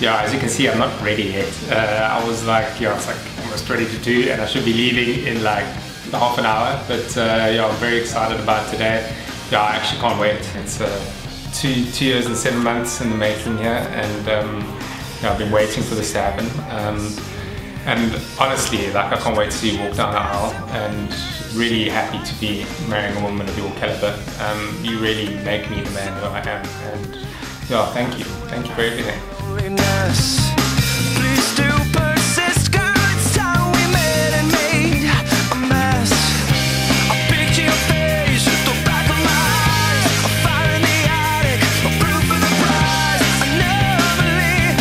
yeah, as you can see, I'm not ready yet. I was like, yeah, it's like almost ready to do, and I should be leaving in like half an hour. But yeah, I'm very excited about today. Yeah, I actually can't wait. It's 2 years and 7 months in the making here, and yeah, I've been waiting for this to happen. And honestly, like, I can't wait to see you walk down the aisle, and really happy to be marrying a woman of your caliber. You really make me the man who I am, and yeah, thank you for everything. Please do persist, girl, it's time we met and made a mess. I picture your face at the back of my eyes, a fire in the attic, a proof of the prize. I never believe.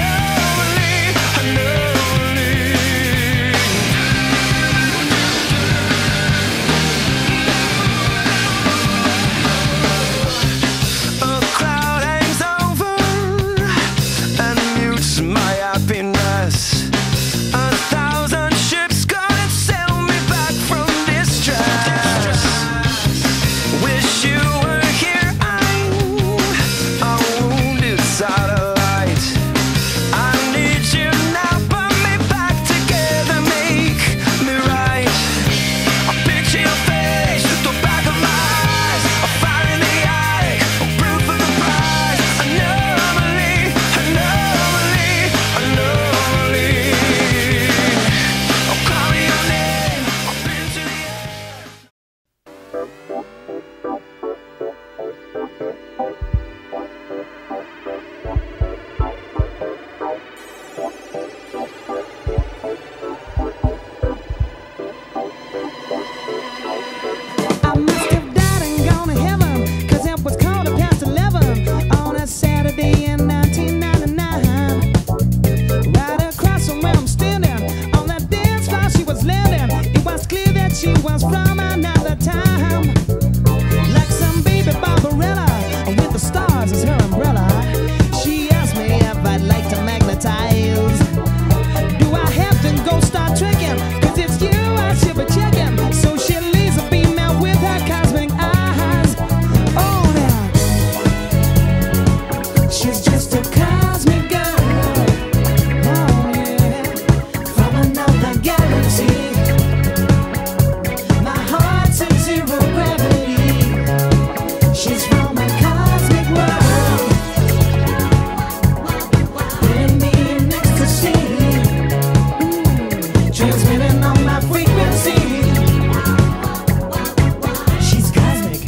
A crowd hangs over and mutes my happiness. 1,000 ships gonna sail me back from distress. Wish you were here, I'm a wounded satellite. I need you now, put me back together, make me right. I picture your face at the back of my eyes, a fire in the attic, a proof of the prize. I never believe. Oh, call me your name, I've been to the I must have died and gone to heaven, 'cause it was 11:15 on a Saturday in 1999. Right across from where I'm standing, on that dance floor she was landing. It was clear that she was from another time. Like some baby Barbarella, with the stars as her umbrella. She asked me if I'd like to magnetize. Do I have to go start trekking? 'Cause it's you I should be checking. So she laser beam out with her cosmic eyes. Oh, now she's just a cosmic girl. Oh, yeah, from another galaxy. My heart's in zero gravity. She's from a cosmic world, putting me in ecstasy. Transmitting on my frequency. She's cosmic.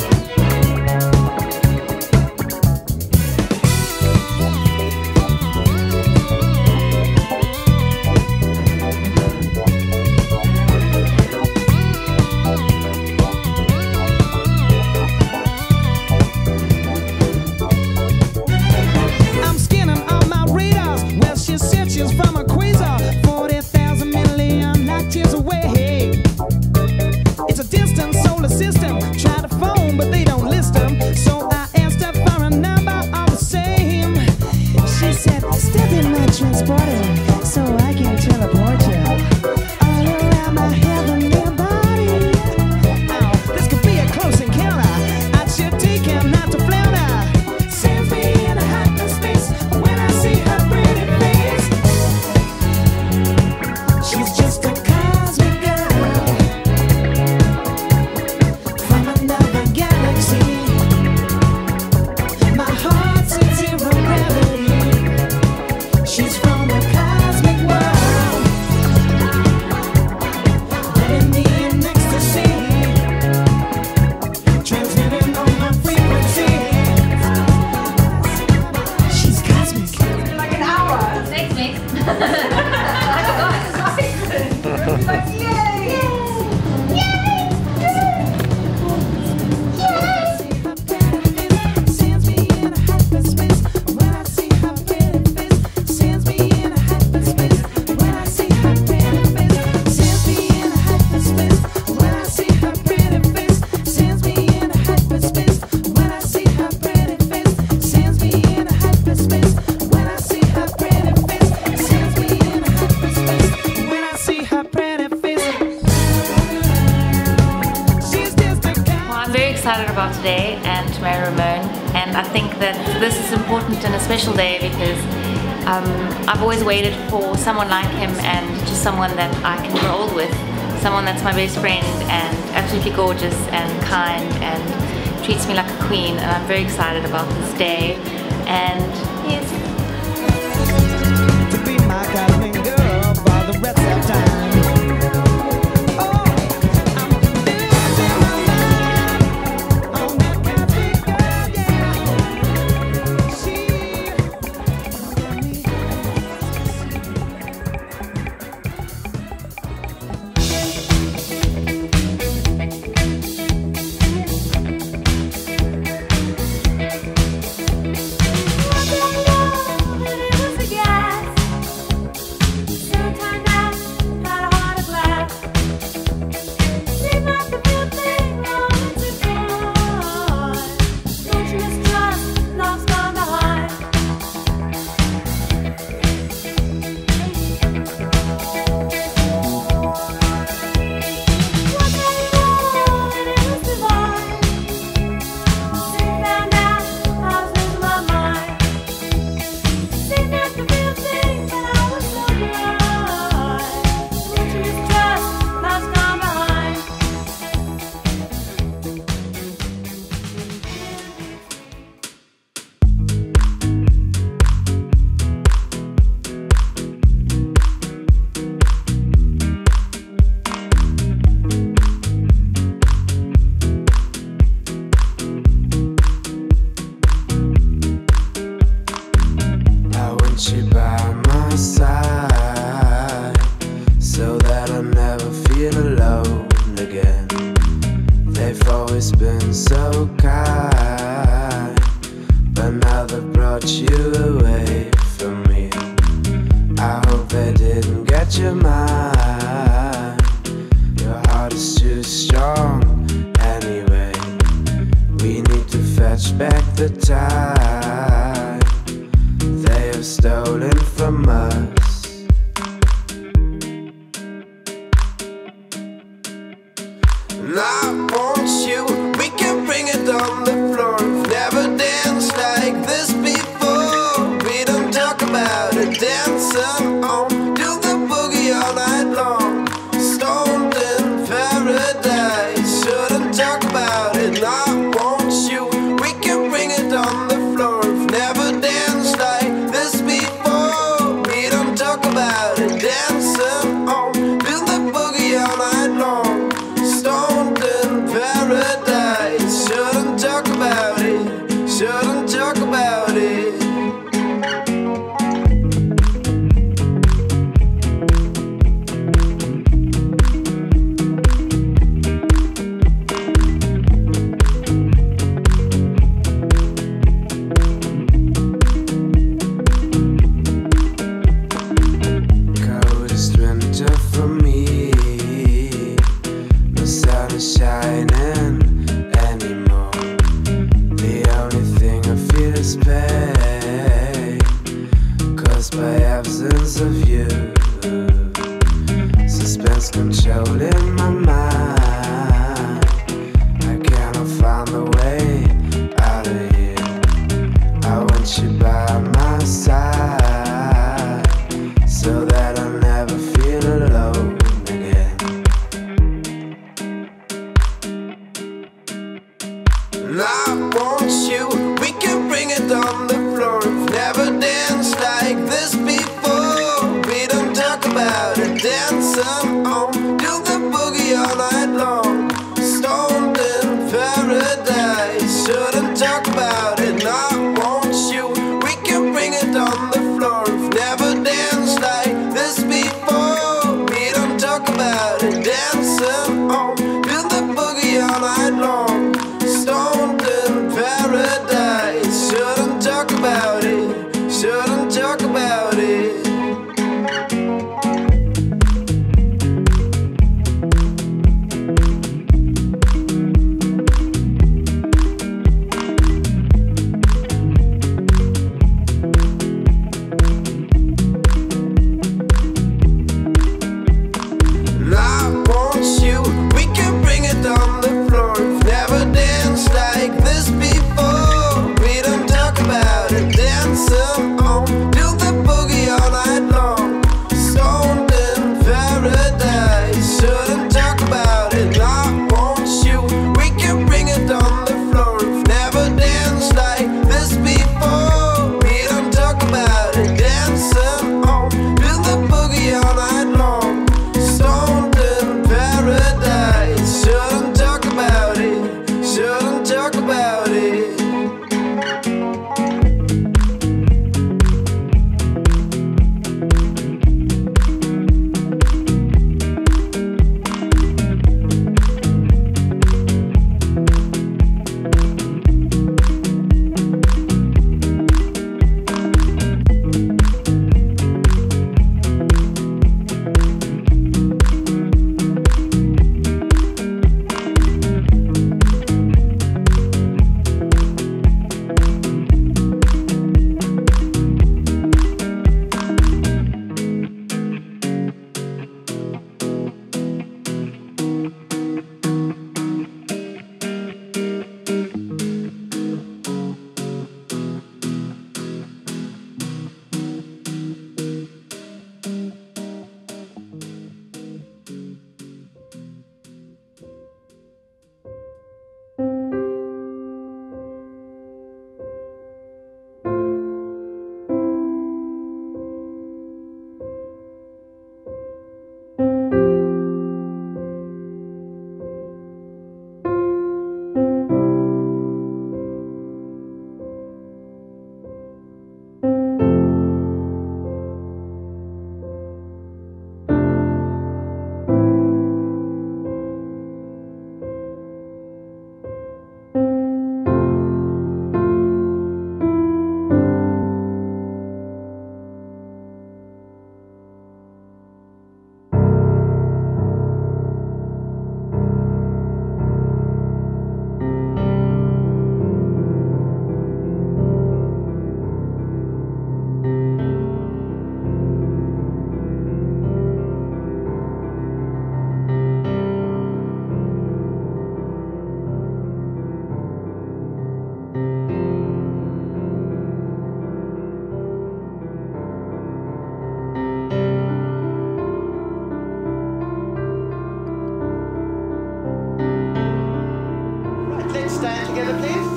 I'm scanning on my radars. Well, she said she's from a quasar, 40,000 million light years away. It's a distant solar system. Try to phone, but they don't list them. So I asked her for a number all the same. She said, step in my transporter so I can teleport you all around my heavenly body. Oh, this could be a close encounter. I should take him not to flounder. Sends me in a hyperspace when I see her pretty face. She's just a cosmic girl from another galaxy. My heart's in zero gravity. She's from a cosmic world, letting me in ecstasy. Transmitting on my frequency. She's cosmic. Like an hour. Thanks, mate. Oh my god, it's nice. Like, yay! Sends me in a hyperspace when I see her pretty face. Sends me in a hyperspace when I see her pretty face. Sends me in a hyperspace when I see her pretty face. Sends me in a hyperspace when I see her pretty face. Sends me in a hyperspace when I see her pretty face. Sends me in a hyperspace when I see her pretty face. She's just a Well, I'm very excited about today and to marry Ramone, and I think that this is important and a special day because I've always waited for someone like him, and just someone that I can grow old with. Someone that's my best friend and absolutely gorgeous and kind and treats me like a queen, and I'm very excited about this day. And yes. To be my darling girl for the rest of time. Been so kind, but now they brought you away from me. I hope they didn't get your mind. Your heart is too strong anyway. We need to fetch back the time they have stolen from us. And I want you. We can bring it on the floor. We've never danced like this before. We don't talk about it. Dancing on, do the boogie all night long. Stoned in paradise. Shouldn't talk about it. I want you. We can bring it on the floor. We've never danced like this before. We don't talk about it. Dancing on, do the boogie all night long. Stoned in paradise. Shouldn't talk about it. Shouldn't talk about it. Coldest winter for me. The sun is shining anymore. The only thing I feel is pain, caused by absence of you. Suspense controlling my mind. I cannot find the way out of here. I want you by my side, so that I'll never feel alone again. And I want you. We can bring it on the floor. We've never danced like this before. We don't talk about it. Dancing on, do the boogie all night together, please.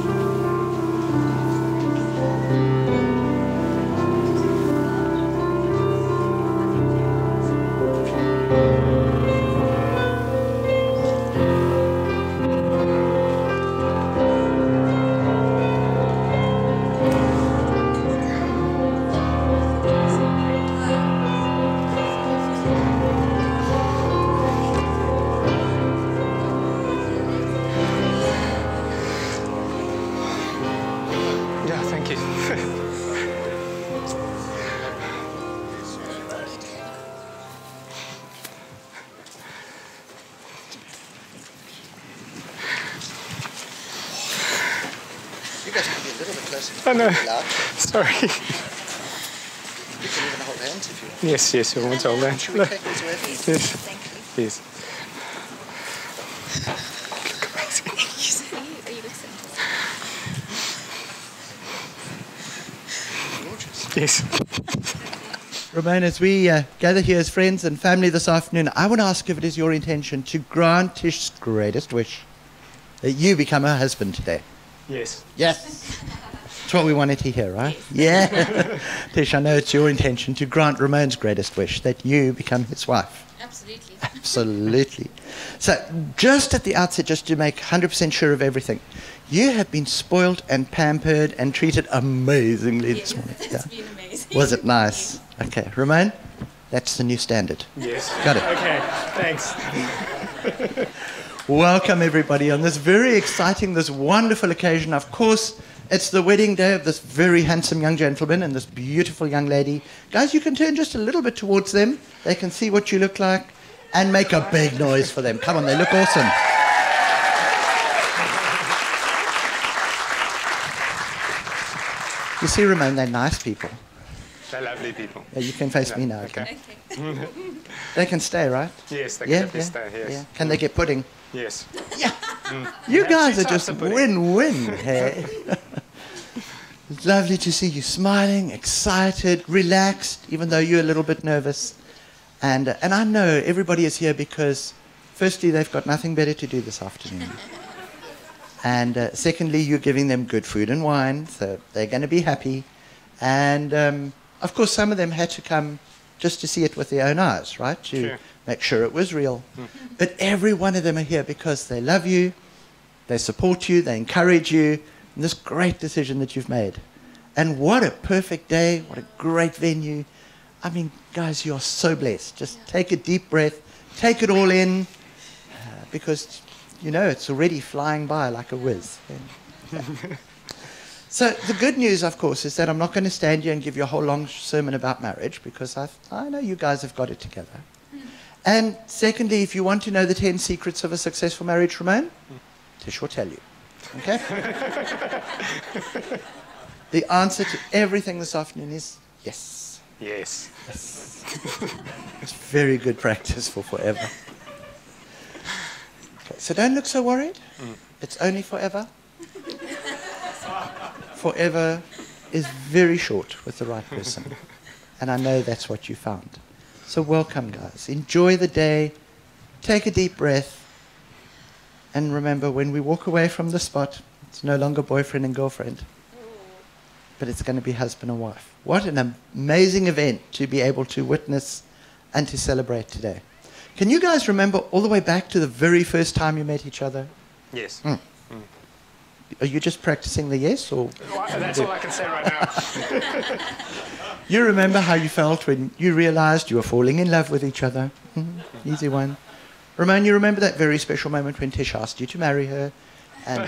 Yeah, thank you. You guys can be a little bit closer. Oh no, Loud. sorry. You can even hold hands if you want. Yes, yes, we want to hold that. Should we take this away from you? Yes, yes. Gorgeous. Yes. Ramone, as we gather here as friends and family this afternoon, I want to ask if it is your intention to grant Tish's greatest wish that you become her husband today. Yes. Yes. That's what we wanted to hear, right? Yeah. Tish, I know it's your intention to grant Ramone's greatest wish, that you become his wife. Absolutely. Absolutely. So just at the outset, just to make 100% sure of everything, you have been spoiled and pampered and treated amazingly this morning. It's been amazing. Was it nice? Okay, Ramone, that's the new standard. Yes. Got it. Okay, thanks. Welcome everybody on this very exciting, this wonderful occasion. Of course, it's the wedding day of this very handsome young gentleman and this beautiful young lady. Guys, you can turn just a little bit towards them. They can see what you look like and make a big noise for them. Come on, they look awesome. You see, Ramone, they're nice people. They're lovely people. Yeah, you can face me now. Okay. They can stay, right? Yes, they can definitely stay, yes. Yeah. Can they get pudding? Yes. Yeah. You Have guys two are types just of pudding. win-win. Hey? It's lovely to see you smiling, excited, relaxed, even though you're a little bit nervous. And I know everybody is here because, firstly, they've got nothing better to do this afternoon. And secondly, you're giving them good food and wine, so they're going to be happy. And, of course, some of them had to come just to see it with their own eyes, right? To Sure. make sure it was real. But every one of them are here because they love you, they support you, they encourage you in this great decision that you've made. And what a perfect day, what a great venue. I mean, guys, you're so blessed. Just take a deep breath, take it all in, because, you know, it's already flying by like a whiz. So the good news, of course, is that I'm not going to stand here and give you a whole long sermon about marriage, because I know you guys have got it together. And secondly, if you want to know the 10 secrets of a successful marriage, Ramone, Tish will tell you. Okay? The answer to everything this afternoon is yes. Yes. Yes. It's very good practice for forever. Okay, so don't look so worried. It's only forever. Forever is very short with the right person. And I know that's what you found. So welcome, guys. Enjoy the day. Take a deep breath. And remember, when we walk away from the spot, it's no longer boyfriend and girlfriend. But it's going to be husband and wife. What an amazing event to be able to witness and to celebrate today. Can you guys remember all the way back to the very first time you met each other? Yes. Are you just practicing the yes, or? That's all I can say right now. You remember how you felt when you realized you were falling in love with each other? Easy one. Ramone, you remember that very special moment when Tish asked you to marry her? And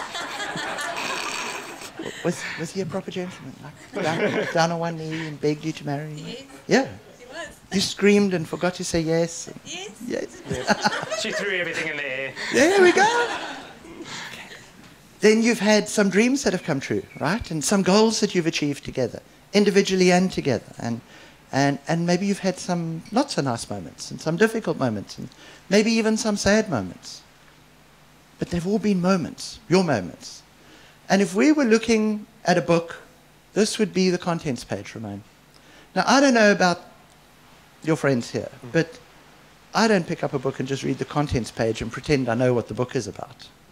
was he a proper gentleman? Like down on one knee and begged you to marry him? Yes. Yeah. It was. You screamed and forgot to say yes. Yes. Yes. She threw everything in the air. There we go. Then you've had some dreams that have come true, right? And some goals that you've achieved together, individually and together. And maybe you've had some not so nice moments and some difficult moments and maybe even some sad moments. But they've all been moments, your moments. And if we were looking at a book, this would be the contents page, Ramone. Now, I don't know about your friends here, but I don't pick up a book and just read the contents page and pretend I know what the book is about.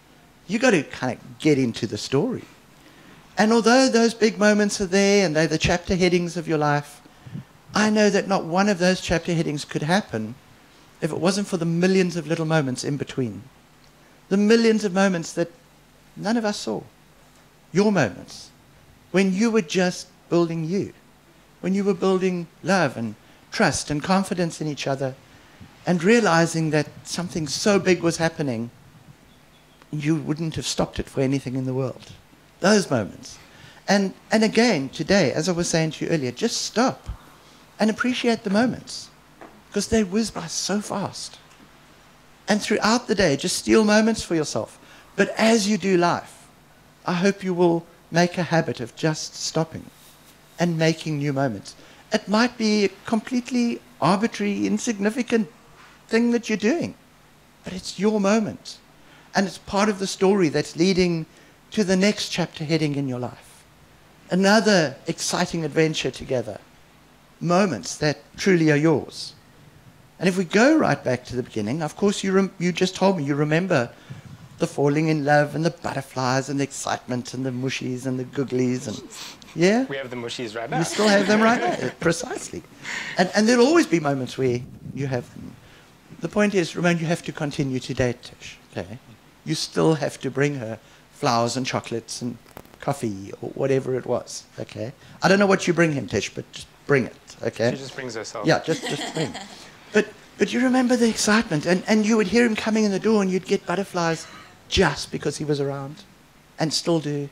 You got to kind of get into the story. And although those big moments are there and they're the chapter headings of your life, I know that not one of those chapter headings could happen if it wasn't for the millions of little moments in between. The millions of moments that none of us saw. Your moments. When you were just building you. When you were building love and trust and confidence in each other and realizing that something so big was happening, you wouldn't have stopped it for anything in the world. Those moments. And again, today, as I was saying to you earlier, just stop and appreciate the moments because they whiz by so fast. And throughout the day, just steal moments for yourself. But as you do life, I hope you will make a habit of just stopping and making new moments. It might be a completely arbitrary, insignificant thing that you're doing, but it's your moment. And it's part of the story that's leading to the next chapter heading in your life. Another exciting adventure together. Moments that truly are yours. And if we go right back to the beginning, of course you just told me you remember the falling in love and the butterflies and the excitement and the mushies and the googlies and yeah? We have the mushies right now. You still have them right now, precisely. And there'll always be moments where you have them. The point is, Ramone, you have to continue to date Tish, okay? You still have to bring her flowers and chocolates and coffee or whatever it was, okay? I don't know what you bring him, Tish, but just bring it, okay? She just brings herself. Yeah, just bring it. But you remember the excitement, and you would hear him coming in the door and you'd get butterflies just because he was around, and still do.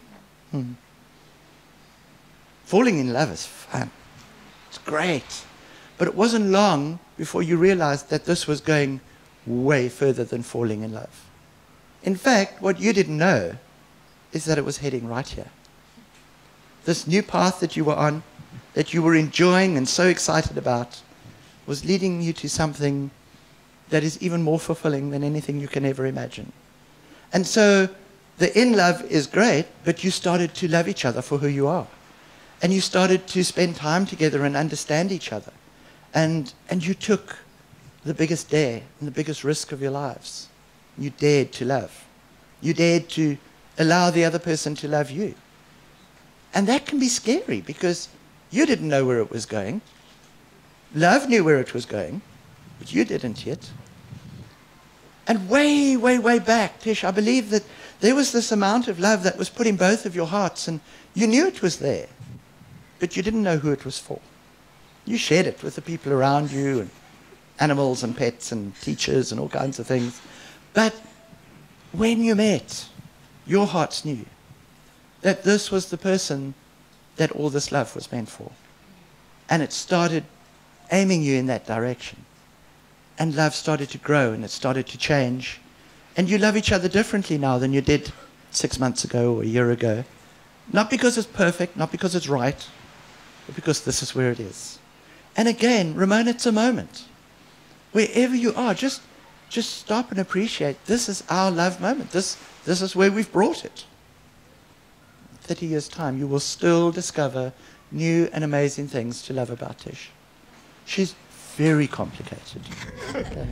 Falling in love is fun. It's great. But it wasn't long before you realized that this was going way further than falling in love. In fact, what you didn't know is that it was heading right here. This new path that you were on, that you were enjoying and so excited about, was leading you to something that is even more fulfilling than anything you can ever imagine. And so the in love is great, but you started to love each other for who you are. And you started to spend time together and understand each other. And you took the biggest dare and the biggest risk of your lives. You dared to love. You dared to allow the other person to love you. And that can be scary because you didn't know where it was going. Love knew where it was going, but you didn't yet. And way, way, way back, Tish, I believe that there was this amount of love that was put in both of your hearts, and you knew it was there, but you didn't know who it was for. You shared it with the people around you, and animals and pets and teachers and all kinds of things. But when you met, your hearts knew that this was the person that all this love was meant for. And it started aiming you in that direction. And love started to grow and it started to change. And you love each other differently now than you did 6 months ago or a year ago. Not because it's perfect, not because it's right, but because this is where it is. And again, Ramone, it's a moment. Wherever you are, just stop and appreciate this is our love moment. This is where we've brought it. 30 years' time, you will still discover new and amazing things to love about Tish. She's very complicated. Okay.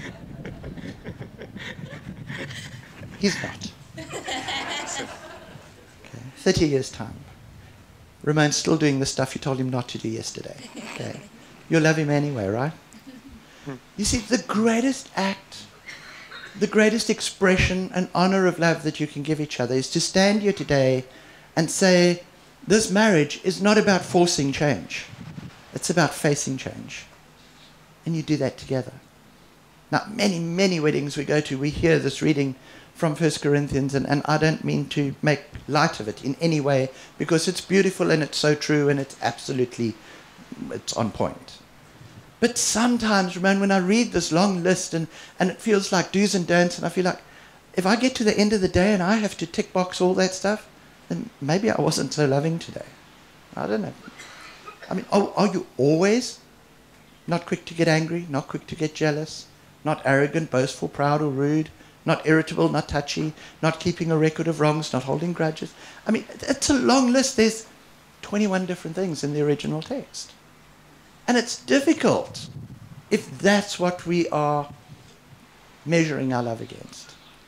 He's not. Okay. 30 years' time. Ramone's still doing the stuff you told him not to do yesterday. Okay. You'll love him anyway, right? You see, the greatest act, the greatest expression and honor of love that you can give each other is to stand here today and say, this marriage is not about forcing change. It's about facing change. And you do that together. Now, many, many weddings we go to, we hear this reading from 1 Corinthians, and I don't mean to make light of it in any way, because it's beautiful and it's so true and it's absolutely, it's on point. But sometimes, Ramone, when I read this long list and it feels like do's and don'ts, and I feel like if I get to the end of the day and I have to tick box all that stuff, then maybe I wasn't so loving today. I don't know. I mean, are you always not quick to get angry, not quick to get jealous, not arrogant, boastful, proud or rude, not irritable, not touchy, not keeping a record of wrongs, not holding grudges? I mean, it's a long list. There's 21 different things in the original text. And it's difficult if that's what we are measuring our love against.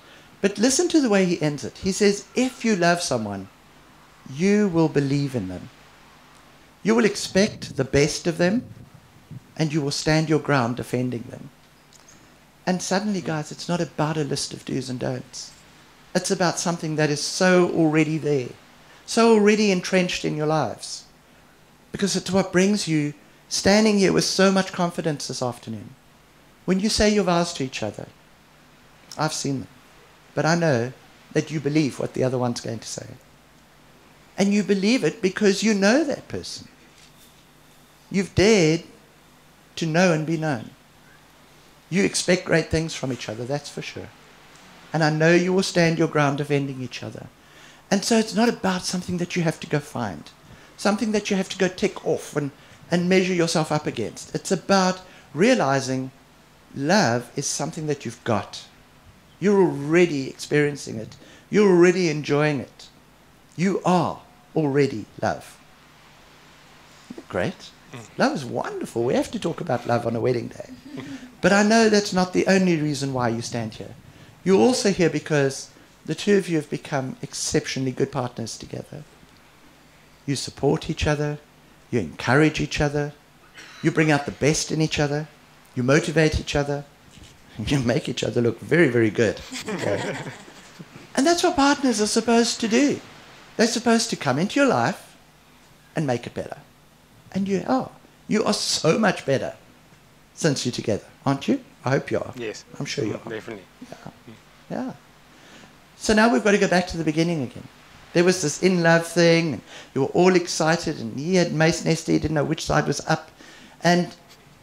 But listen to the way he ends it. He says, if you love someone, you will believe in them. You will expect the best of them, and you will stand your ground defending them. And suddenly, guys, it's not about a list of do's and don'ts. It's about something that is so already there, so already entrenched in your lives. Because it's what brings you standing here with so much confidence this afternoon. When you say your vows to each other, I've seen them, but I know that you believe what the other one's going to say. And you believe it because you know that person. You've dared to know and be known. You expect great things from each other, that's for sure. And I know you will stand your ground defending each other. And so it's not about something that you have to go find, something that you have to go tick off and measure yourself up against. It's about realizing love is something that you've got. You're already experiencing it. You're already enjoying it. You are already love. Great. Love is wonderful. We have to talk about love on a wedding day. But I know that's not the only reason why you stand here. You're also here because the two of you have become exceptionally good partners together. You support each other. You encourage each other. You bring out the best in each other. You motivate each other. And you make each other look very, very good. Okay? And that's what partners are supposed to do. They're supposed to come into your life and make it better. And you are. You are so much better since you're together, aren't you? I hope you are. Yes. I'm sure you are. Definitely. Yeah. Yeah. So now we've got to go back to the beginning again. There was this in love thing, and you were all excited, and he had mace nest, he didn't know which side was up. And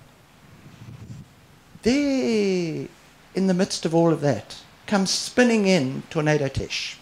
there, in the midst of all of that, comes spinning in Tornado Ltisch.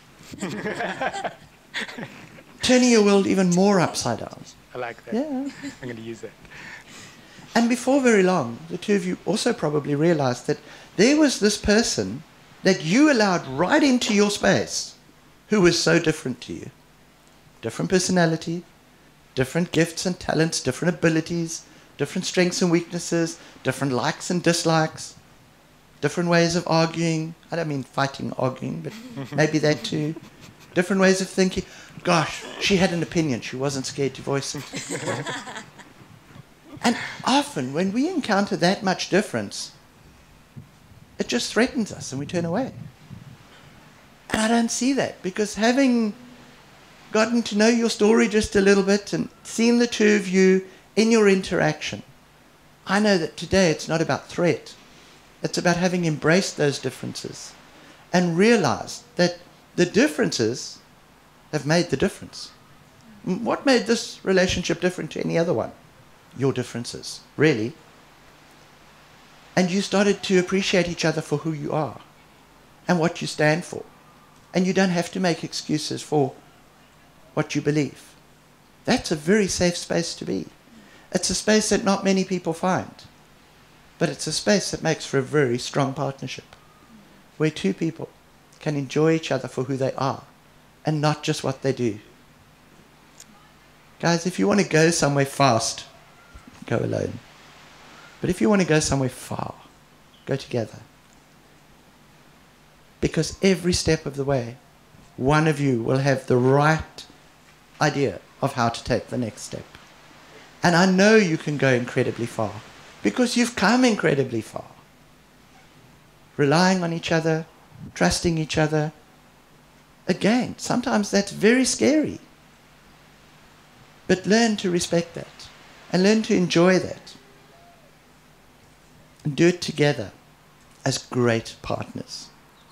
Turning your world even more upside down. I like that. Yeah. I'm going to use that. And before very long, the two of you also probably realized that there was this person that you allowed right into your space who was so different to you. Different personality, different gifts and talents, different abilities, different strengths and weaknesses, different likes and dislikes, different ways of arguing. I don't mean fighting, arguing, but maybe that too. Different ways of thinking. Gosh, she had an opinion. She wasn't scared to voice it. And often, when we encounter that much difference, it just threatens us and we turn away. And I don't see that, because having gotten to know your story just a little bit and seen the two of you in your interaction, I know that today it's not about threat. It's about having embraced those differences and realized that the differences have made the difference. What made this relationship different to any other one? Your differences, really. And you started to appreciate each other for who you are and what you stand for. And you don't have to make excuses for what you believe. That's a very safe space to be. It's a space that not many people find. But it's a space that makes for a very strong partnership, where two people can enjoy each other for who they are and not just what they do. Guys, if you want to go somewhere fast, go alone. But if you want to go somewhere far, go together. Because every step of the way, one of you will have the right idea of how to take the next step. And I know you can go incredibly far, because you've come incredibly far. Relying on each other, trusting each other. Again, sometimes that's very scary. But learn to respect that and learn to enjoy that. And do it together as great partners.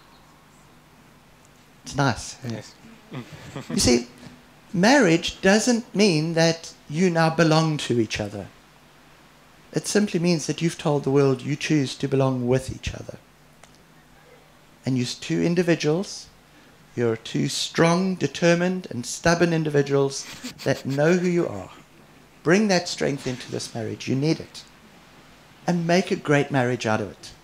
It's nice. Yes. You see, marriage doesn't mean that you now belong to each other. It simply means that you've told the world you choose to belong with each other. And you're two individuals. You're two strong, determined, and stubborn individuals that know who you are. Bring that strength into this marriage. You need it. And make a great marriage out of it.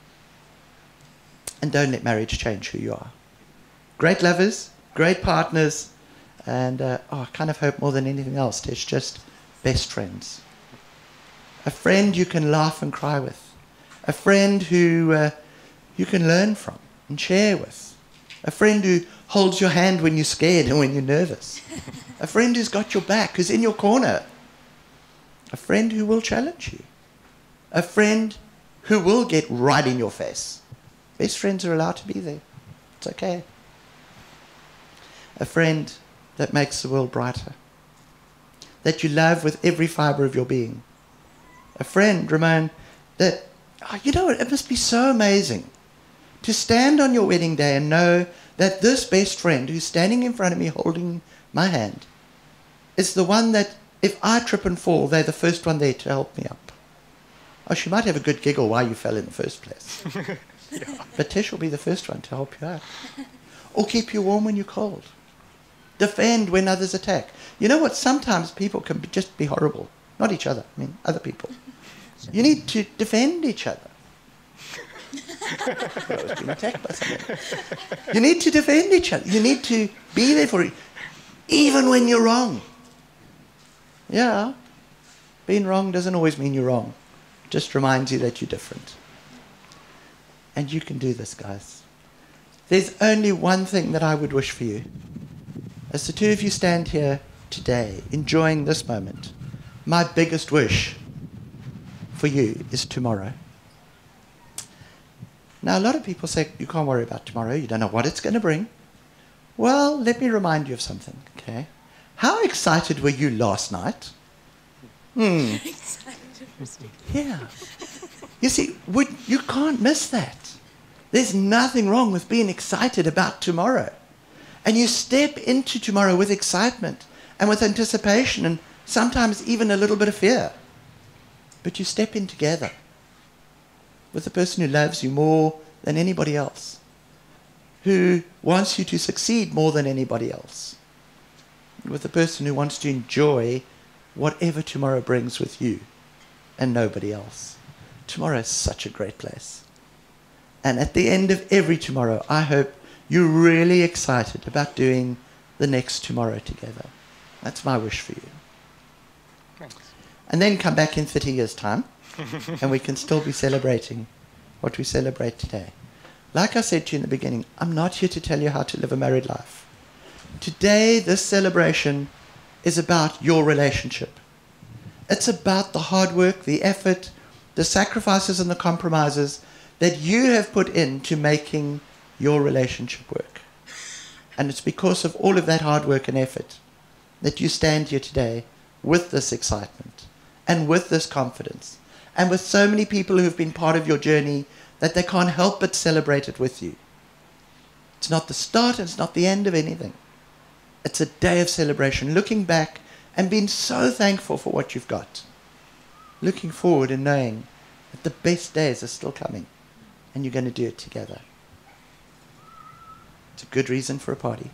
And don't let marriage change who you are. Great lovers, great partners, and I kind of hope more than anything else, it's just best friends. A friend you can laugh and cry with. A friend who you can learn from and share with. A friend who holds your hand when you're scared and when you're nervous. A friend who's got your back, who's in your corner. A friend who will challenge you. A friend who will get right in your face. Best friends are allowed to be there. It's okay. A friend that makes the world brighter. That you love with every fibre of your being. A friend, Ramone, that, you know, it must be so amazing to stand on your wedding day and know that this best friend who's standing in front of me holding my hand is the one that, if I trip and fall, they're the first one there to help me up. Oh, she might have a good giggle why you fell in the first place. Yeah. But Tish will be the first one to help you out. Or keep you warm when you're cold. Defend when others attack. You know what? Sometimes people can just be horrible. Not each other. I mean, other people. You need to defend each other. I was being attacked by someone. You need to defend each other. You need to be there for it, even when you're wrong. Yeah. Being wrong doesn't always mean you're wrong. It just reminds you that you're different. And you can do this, guys. There's only one thing that I would wish for you. As the two of you stand here today, enjoying this moment, my biggest wish for you is tomorrow. Now, a lot of people say, you can't worry about tomorrow. You don't know what it's going to bring. Well, let me remind you of something, okay? How excited were you last night? Yeah. You see, you can't miss that. There's nothing wrong with being excited about tomorrow. And you step into tomorrow with excitement and with anticipation and sometimes even a little bit of fear. But you step in together with the person who loves you more than anybody else, who wants you to succeed more than anybody else, with the person who wants to enjoy whatever tomorrow brings with you and nobody else. Tomorrow is such a great place. And at the end of every tomorrow, I hope you're really excited about doing the next tomorrow together. That's my wish for you. Thanks. And then come back in 30 years' time, and we can still be celebrating what we celebrate today. Like I said to you in the beginning, I'm not here to tell you how to live a married life. Today, this celebration is about your relationship. It's about the hard work, the effort, the sacrifices and the compromises that you have put into making your relationship work. And it's because of all of that hard work and effort that you stand here today with this excitement and with this confidence and with so many people who have been part of your journey that they can't help but celebrate it with you. It's not the start and it's not the end of anything. It's a day of celebration, looking back and being so thankful for what you've got. Looking forward and knowing that the best days are still coming and you're going to do it together. It's a good reason for a party.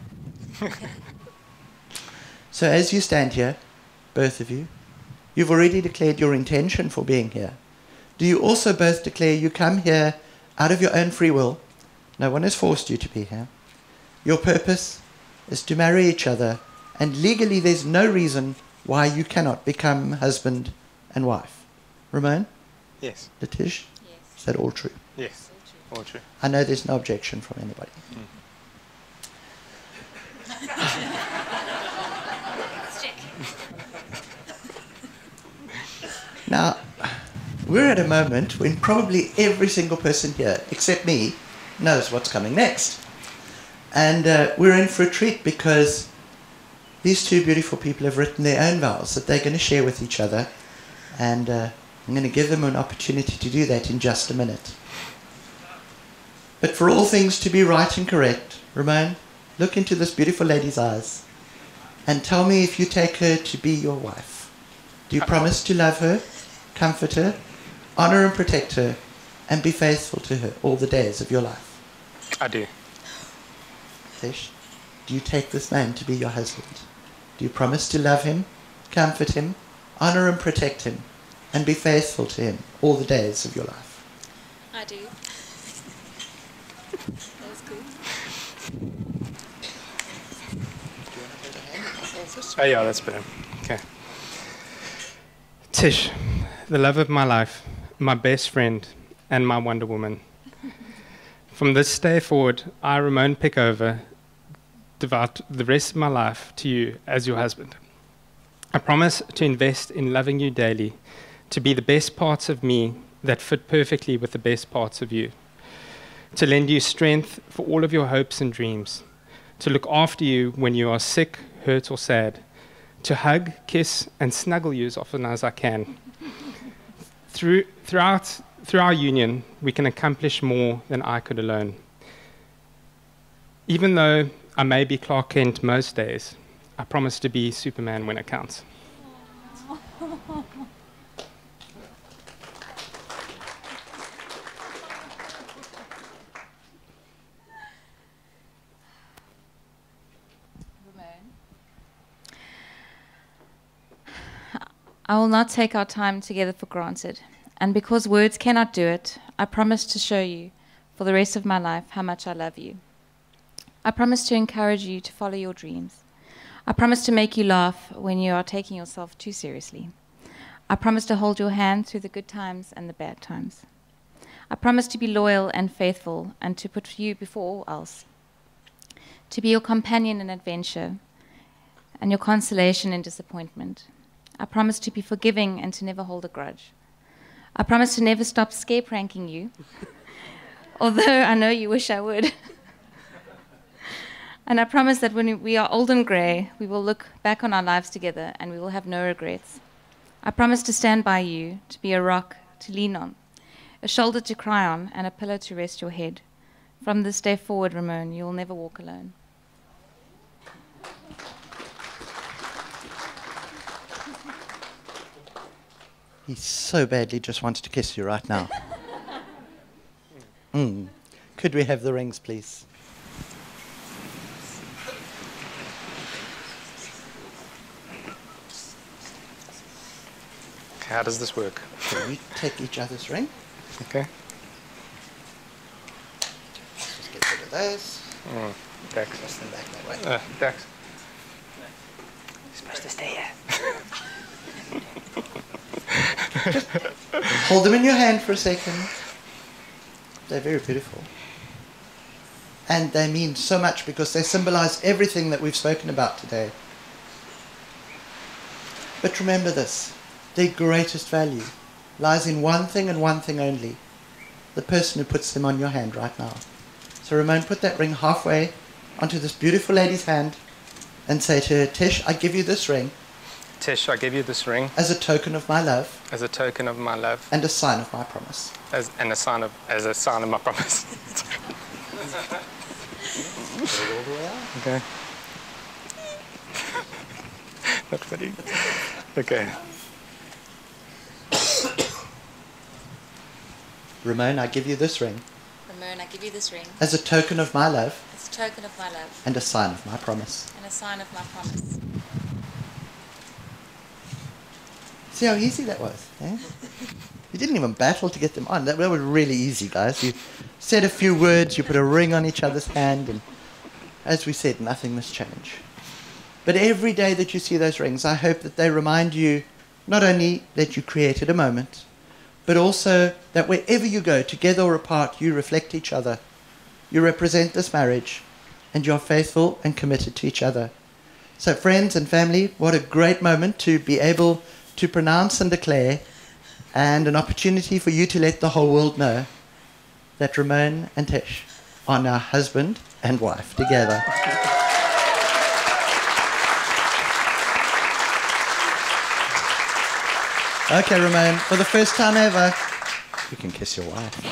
So as you stand here, both of you, you've already declared your intention for being here. Do you also both declare you come here out of your own free will? No one has forced you to be here. Your purpose is to marry each other, and legally there's no reason why you cannot become husband and wife. Ramone? Yes. Ltisch? Yes. Is that all true? Yes. All true. I know there's no objection from anybody. Now, we're at a moment when probably every single person here, except me, knows what's coming next. And we're in for a treat because these two beautiful people have written their own vows that they're going to share with each other. And I'm going to give them an opportunity to do that in just a minute. But for all things to be right and correct, Ramone, look into this beautiful lady's eyes and tell me if you take her to be your wife. Do you promise to love her, comfort her, honor and protect her, and be faithful to her all the days of your life? I do. Ltisch, do you take this man to be your husband? Do you promise to love him, comfort him, honor and protect him, and be faithful to him all the days of your life? I do. That was good. Oh yeah, that's better. Okay. Tish, the love of my life, my best friend, and my Wonder Woman. From this day forward, I, Ramone Pickover, devote the rest of my life to you as your husband. I promise to invest in loving you daily, to be the best parts of me that fit perfectly with the best parts of you, to lend you strength for all of your hopes and dreams, to look after you when you are sick, hurt, or sad, to hug, kiss, and snuggle you as often as I can. Through our union, we can accomplish more than I could alone. Even though I may be Clark Kent most days, I promise to be Superman when it counts. I will not take our time together for granted, and because words cannot do it, I promise to show you, for the rest of my life, how much I love you. I promise to encourage you to follow your dreams. I promise to make you laugh when you are taking yourself too seriously. I promise to hold your hand through the good times and the bad times. I promise to be loyal and faithful and to put you before all else. To be your companion in adventure and your consolation in disappointment. I promise to be forgiving and to never hold a grudge. I promise to never stop scare pranking you, although I know you wish I would. And I promise that when we are old and grey, we will look back on our lives together and we will have no regrets. I promise to stand by you, to be a rock to lean on, a shoulder to cry on, and a pillow to rest your head. From this day forward, Ramone, you will never walk alone. He so badly just wants to kiss you right now. Could we have the rings, please? How does this work? Can you take each other's ring? Okay. Let's just get rid of those. Dax. Press them back that way. Dax. You're supposed to stay here. Hold them in your hand for a second. They're very beautiful. And they mean so much because they symbolize everything that we've spoken about today. But remember this, their greatest value lies in one thing and one thing only, the person who puts them on your hand right now. So Ramone, put that ring halfway onto this beautiful lady's hand and say to her, Tish, I give you this ring. Tish, I give you this ring. As a token of my love. As a token of my love. And a sign of my promise. As a sign of my promise. Put it all the way out. Okay. Not funny. Okay. Ramone, I give you this ring. Ramone, I give you this ring. As a token of my love. As a token of my love. And a sign of my promise. And a sign of my promise. See how easy that was, eh? You didn't even battle to get them on. That was really easy, guys. You said a few words, you put a ring on each other's hand, and as we said, nothing must change. But every day that you see those rings, I hope that they remind you not only that you created a moment, but also that wherever you go, together or apart, you reflect each other. You represent this marriage, and you're faithful and committed to each other. So friends and family, what a great moment to be able to pronounce and declare, and an opportunity for you to let the whole world know that Ramone and Tish are now husband and wife together. Okay, Ramone, for the first time ever, you can kiss your wife.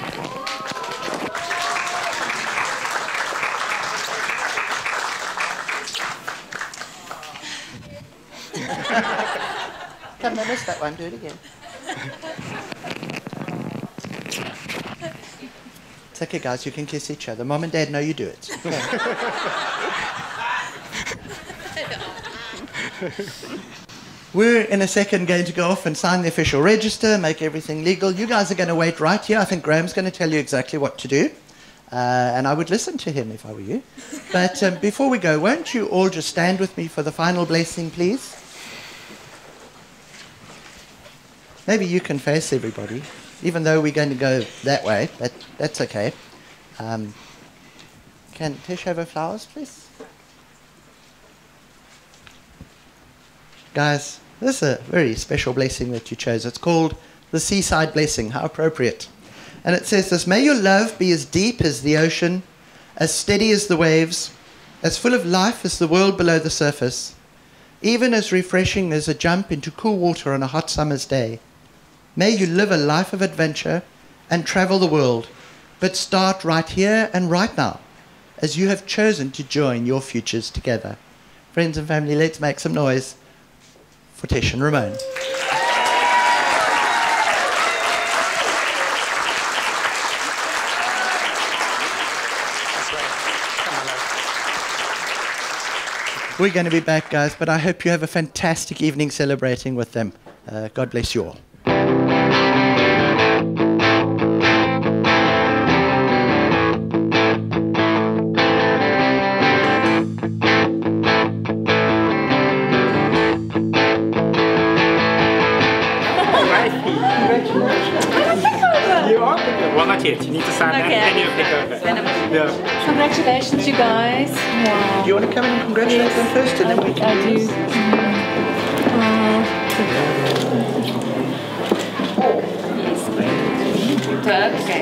Come, I missed that one. Do it again. It's okay, guys. You can kiss each other. Mom and Dad know you do it. Okay. We're in a second going to go off and sign the official register, make everything legal. You guys are going to wait right here. I think Graham's going to tell you exactly what to do. And I would listen to him if I were you. But before we go, won't you all just stand with me for the final blessing, please? Maybe you can face everybody, even though we're going to go that way. That's okay. Can Tish have her flowers, please? Guys, this is a very special blessing that you chose. It's called the Seaside Blessing. How appropriate. And it says this: may your love be as deep as the ocean, as steady as the waves, as full of life as the world below the surface, even as refreshing as a jump into cool water on a hot summer's day. May you live a life of adventure and travel the world, but start right here and right now, as you have chosen to join your futures together. Friends and family, let's make some noise for Tish and Ramone. We're going to be back, guys, but I hope you have a fantastic evening celebrating with them. God bless you all. You are Pickover. Well, not yet. You need to sign that, then you're Pickover. Yeah. Congratulations, you guys. Wow. Do you want to come in and congratulate them first, and then we can... I do. Yes, great. Okay.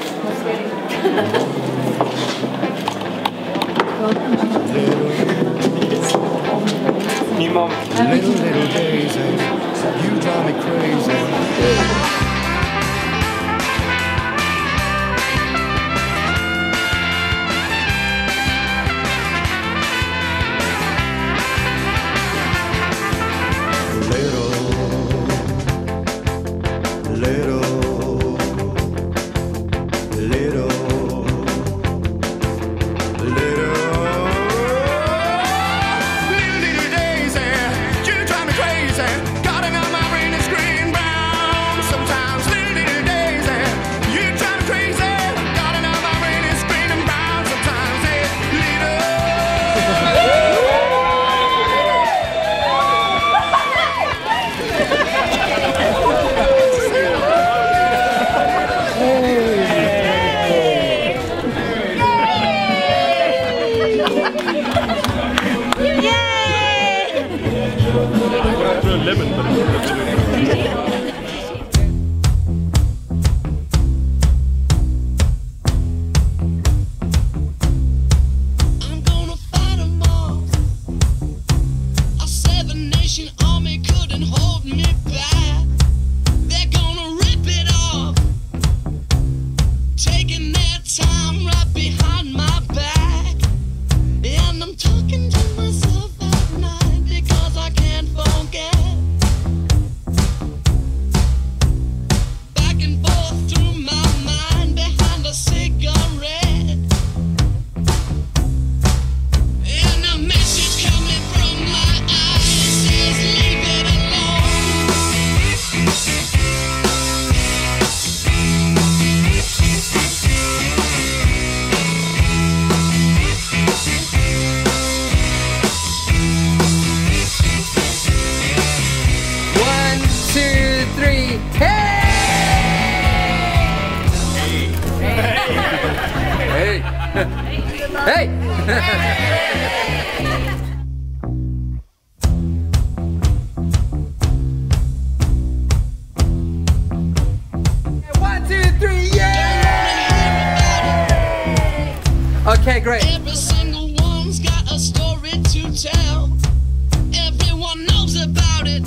New mom. Little daisy, you drive me crazy. Okay, great. Every single one's got a story to tell. Everyone knows about it.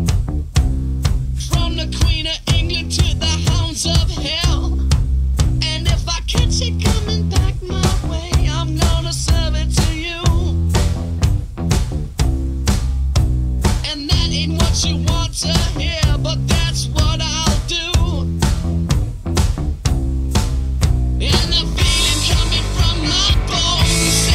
From the Queen of England to the hounds of hell. And if I catch it coming back my way, I'm gonna serve it to you. And that ain't what you want to hear, but that's what I'll do. And the feeling coming from my bones.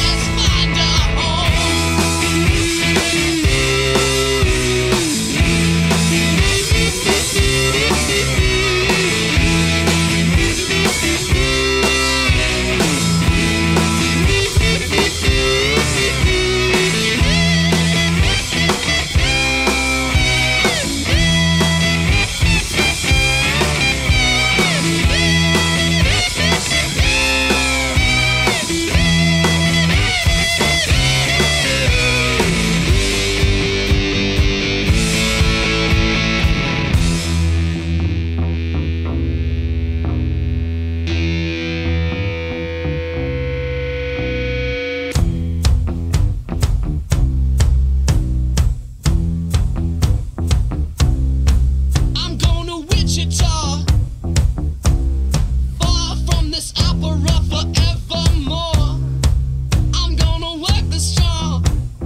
this opera forevermore. I'm gonna work the strong,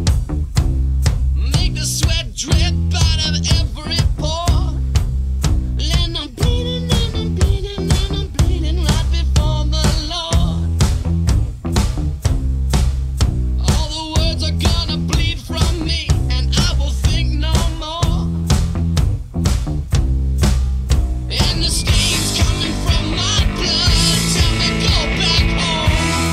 make the sweat drip out of every pore. And I'm bleeding and I'm bleeding and I'm bleeding right before the Lord. All the words are gonna bleed from me, and I will think no more. And the stains coming from my blood tell me go back home.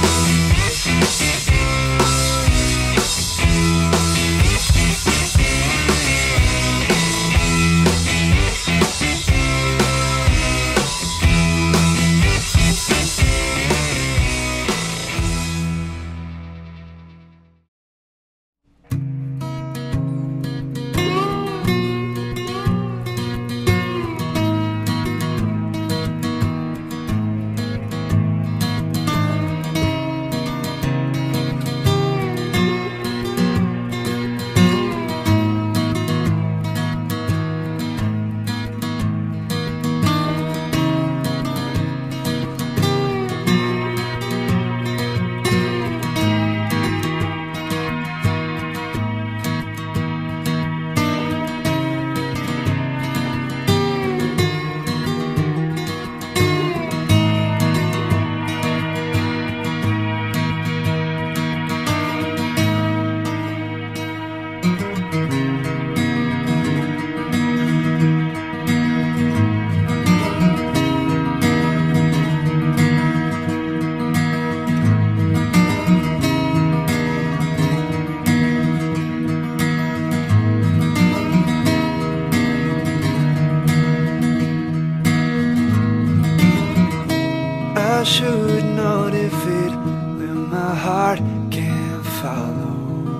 I should know if it where my heart can't follow.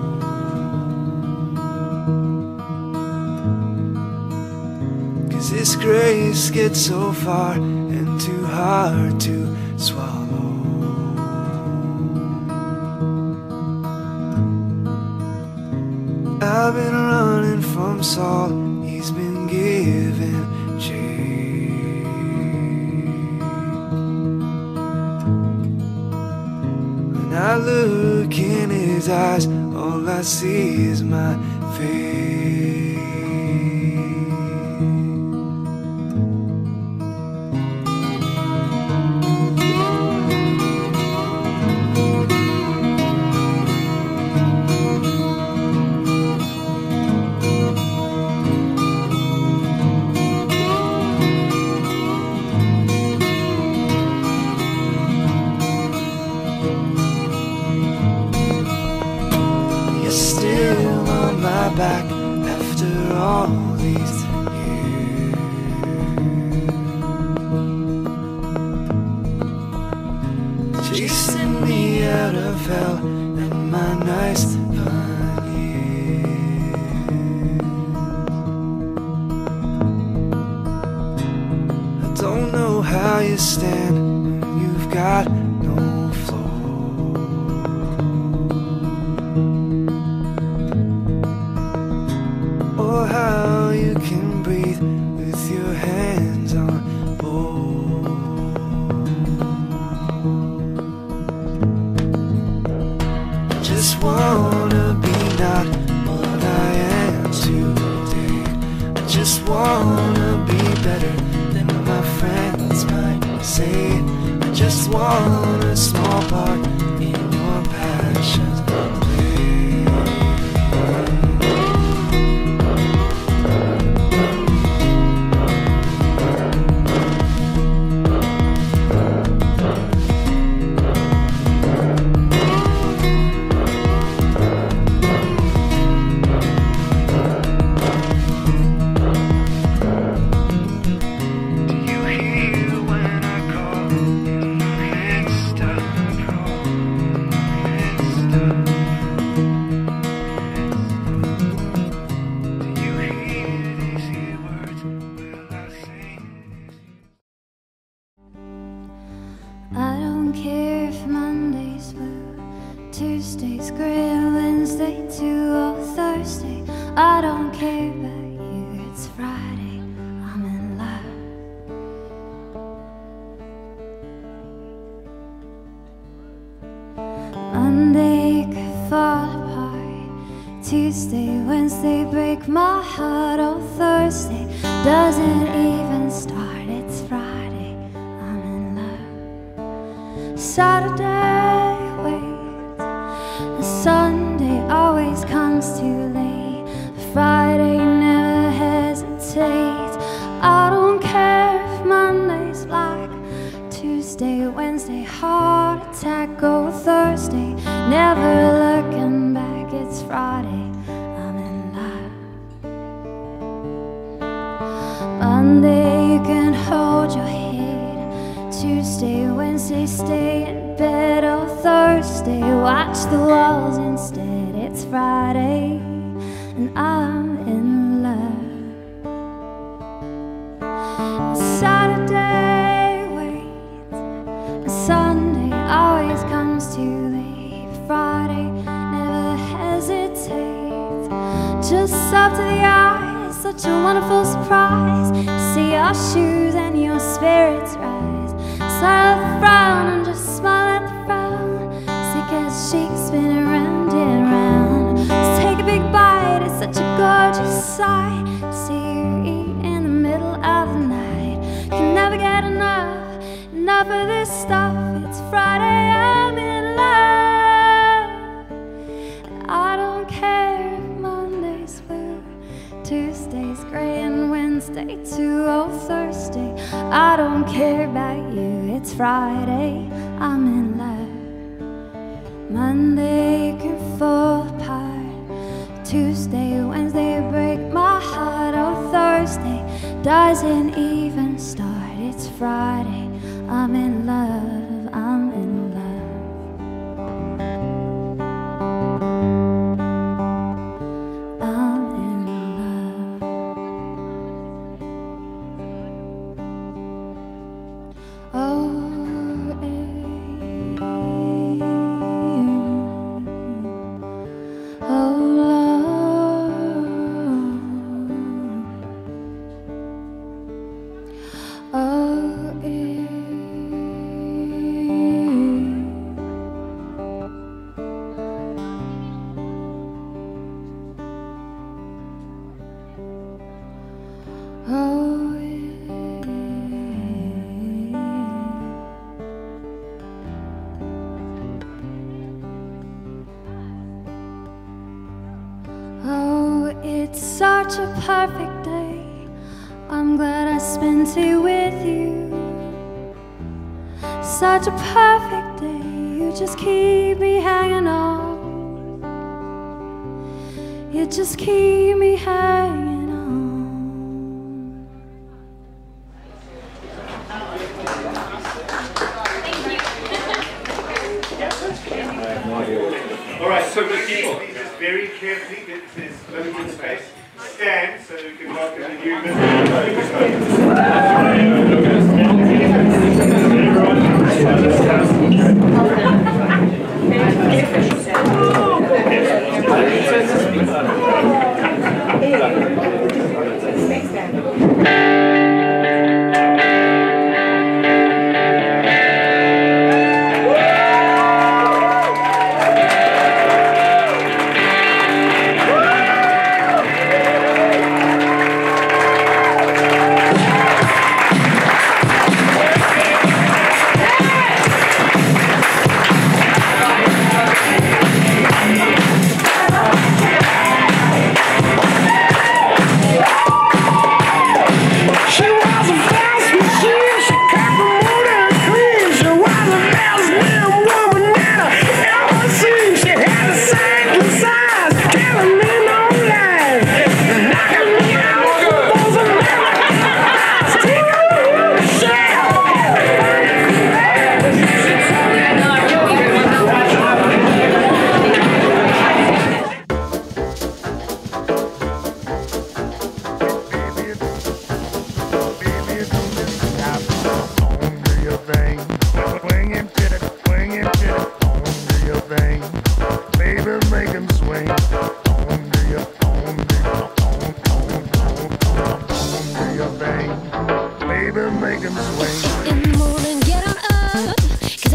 Cause this grace gets so far and too hard to swallow. I've been running from Saul, he's been given chase. When I look in his eyes, all I see is my face. Still on my back after all these years, chasing me out of hell and my nice fun years. I don't know how you stand when you've got no floor, or how you can breathe with your hands on board. I just wanna be not what I am today. I just wanna be better than my friends might say. I just want a small part in your passions. I don't care if Monday's blue, Tuesday's gray, Wednesday too, or Thursday. I don't care about you, it's Friday, I'm in love. Tuesday, Wednesday break my heart. Oh, Thursday doesn't even start. It's Friday, I'm in love. Saturday waits, Sunday always comes too late. Friday never hesitates. I don't care if Monday's black. Tuesday, Wednesday, heart attack. Oh, Thursday, never looking back. It's Friday, I'm in love. Monday, you can hold your head. Tuesday, Wednesday, stay in bed. Oh, Thursday, watch the walls instead. It's Friday, and I'm in love. Saturday waits, Sunday always comes too late. Friday never hesitates. Just up to the eyes, such a wonderful surprise to see your shoes and your spirits rise. Smile at the frown and just smile at the frown. Sick as sheets spin around and round. Just take a big bite, it's such a gorgeous sight to see you eat in the middle of the night. Can never get enough of this stuff. It's Friday, I'm in love. And I don't care if Monday's blue, Tuesday's gray, and Wednesday too. Oh, Thursday, I don't care about you. It's Friday, I'm in love. Monday can fall apart. Tuesday, Wednesday break my heart. Oh, Thursday doesn't even start. It's Friday, I'm in love, I'm in love. I'm in love. Oh, it's such a perfect day. I'm glad I spent it with you. Such a perfect day. You just keep me hanging on. You just keep me hanging on. All right, so the people, just very carefully, there's limited space. Stand so we can welcome the new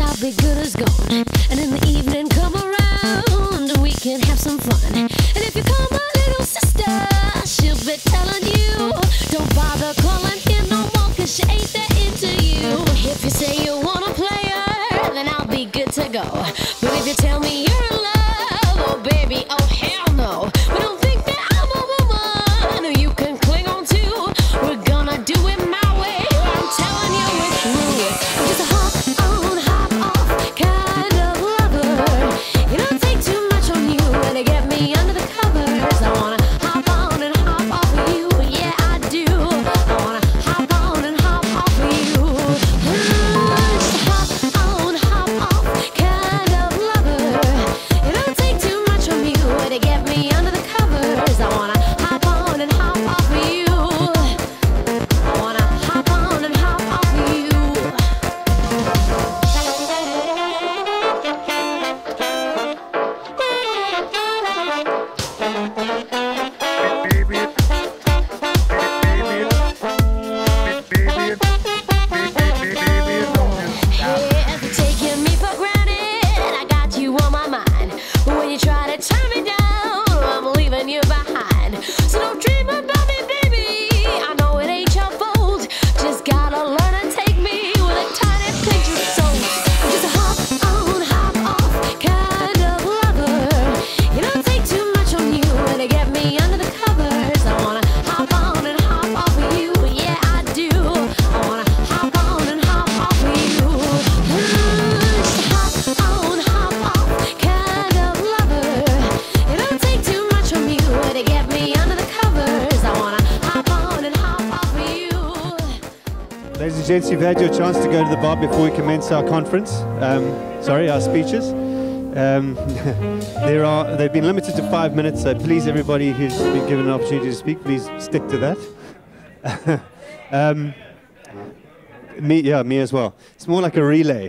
And in the evening, come around and we can have some fun. And if you you say you want a player, then I'll be good to go. But if you tell me you're in love, oh baby, oh hell no. But don't think that I'm a woman who you can cling on to. We're gonna do it my way. I'm telling you it's true. I'm just a hop on, hop off kind of lover. You don't take too much on you to get me under the covers. I wanna hop on and hop off of you. Yeah, I do. I wanna hop on and hop off of you. Just hop on, hop off kind of lover. You don't take too much on you to get me under the covers. I wanna hop on and hop off of you. I wanna hop on and hop off of you. Yeah, taking me for granted, I got you on my mind. But when you try to turn me down, I'm leaving you behind. So don't dream about me, baby. I know it ain't your fault. Just gotta learn to take me with a tiny pinch of salt. I'm just a hop on, hop off kind of lover. You don't take too much on you to get me under the covers. I wanna hop on and hop off of you. Yeah, I do. I wanna hop on and hop off of you. Just hop on, hop off kind of lover. You don't take too much on you to get me under the covers. I wanna hop on and hop off of you. Ladies and gents, you've had your chance to go to the bar before we commence our conference. Our speeches. They've been limited to 5 minutes, so please, everybody who's been given an opportunity to speak, please stick to that. Me as well. It's more like a relay.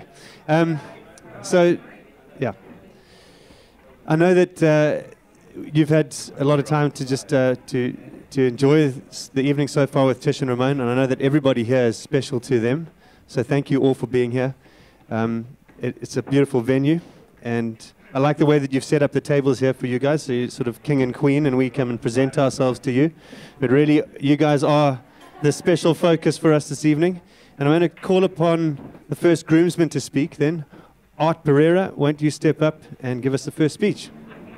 I know that you've had a lot of time to just to enjoy the evening so far with Tish and Ramone, and I know that everybody here is special to them. So thank you all for being here. It's a beautiful venue, and I like the way that you've set up the tables here for you guys. So you're sort of king and queen, and we come and present ourselves to you. But really, you guys are the special focus for us this evening. And I'm going to call upon the first groomsman to speak then. Art Pereira, won't you step up and give us the first speech?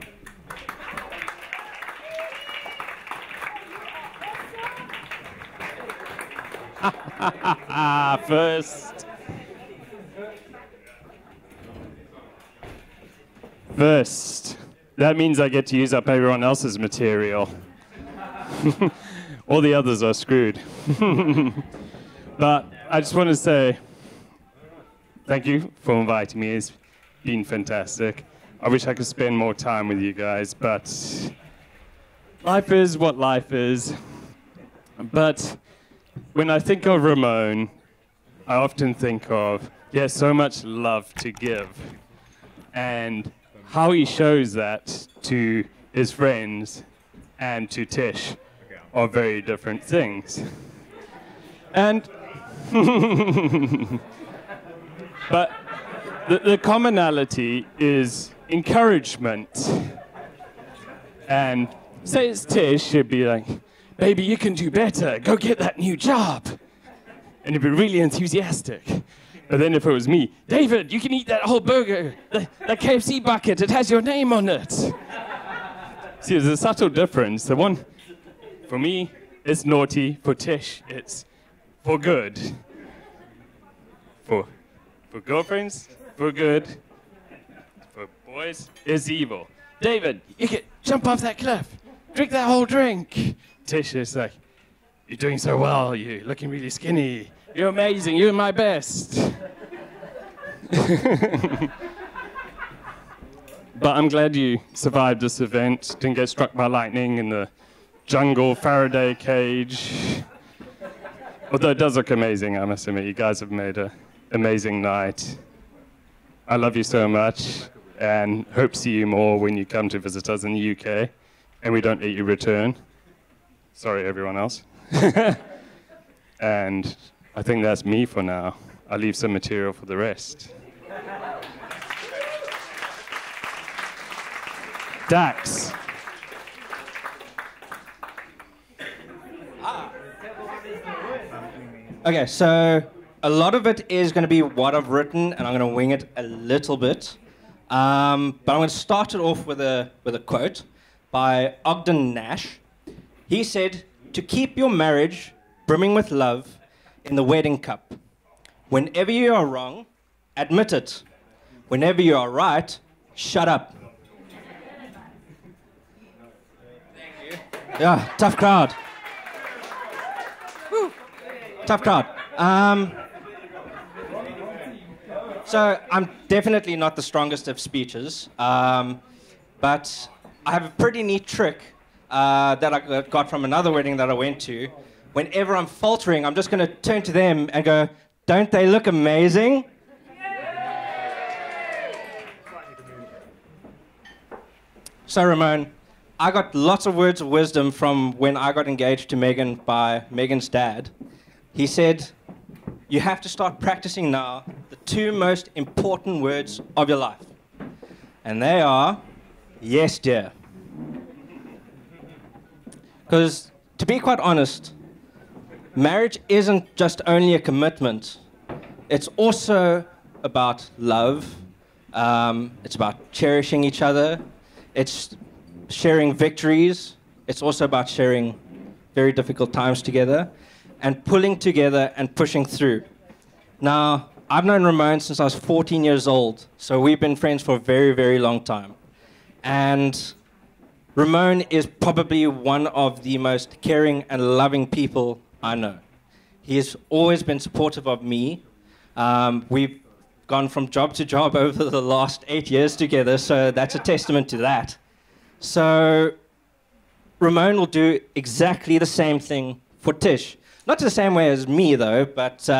First. That means I get to use up everyone else's material. All the others are screwed. But I just want to say thank you for inviting me. It's been fantastic. I wish I could spend more time with you guys, but life is what life is. But when I think of Ramone, I often think of he has so much love to give. And how he shows that to his friends and to Tish are very different things. And but the commonality is encouragement. And say it's Tish, she'd be like, baby, you can do better. Go get that new job. And he'd be really enthusiastic. But then if it was me, David, you can eat that whole burger, the KFC bucket, it has your name on it. See, there's a subtle difference. The one, for me, it's naughty. For Tish, it's for good. For girlfriends, for good. For boys, it's evil. David, you can jump off that cliff. Drink that whole drink. Tish is like, you're doing so well. You're looking really skinny. You're amazing. You're my best. But I'm glad you survived this event. Didn't get struck by lightning in the jungle Faraday cage. Although it does look amazing, I must admit. You guys have made an amazing night. I love you so much, and hope to see you more when you come to visit us in the UK, and we don't let you return. Sorry, everyone else. And I think that's me for now. I'll leave some material for the rest. Dax. Okay, so a lot of it is going to be what I've written, and I'm going to wing it a little bit. But I'm going to start it off with a quote by Ogden Nash. He said, "To keep your marriage brimming with love in the wedding cup. Whenever you are wrong, admit it. Whenever you are right, shut up." Thank you. Yeah, tough crowd. Woo. Tough crowd. So I'm definitely not the strongest of speeches, but I have a pretty neat trick that I got from another wedding that I went to. Whenever I'm faltering, I'm just going to turn to them and go, "Don't they look amazing?" So Ramone, I got lots of words of wisdom from when I got engaged to Megan by Megan's dad. He said, "You have to start practicing now the 2 most important words of your life. And they are, yes, dear." Because, to be quite honest, marriage isn't just only a commitment. It's also about love. It's about cherishing each other. It's sharing victories. It's also about sharing very difficult times together and pulling together and pushing through. Now, I've known Ramone since I was 14 years old, so we've been friends for a very, very long time. And Ramone is probably one of the most caring and loving people I know. He has always been supportive of me. We've gone from job to job over the last 8 years together, so that's a testament to that. So Ramone will do exactly the same thing for Tish. Not the same way as me, though, but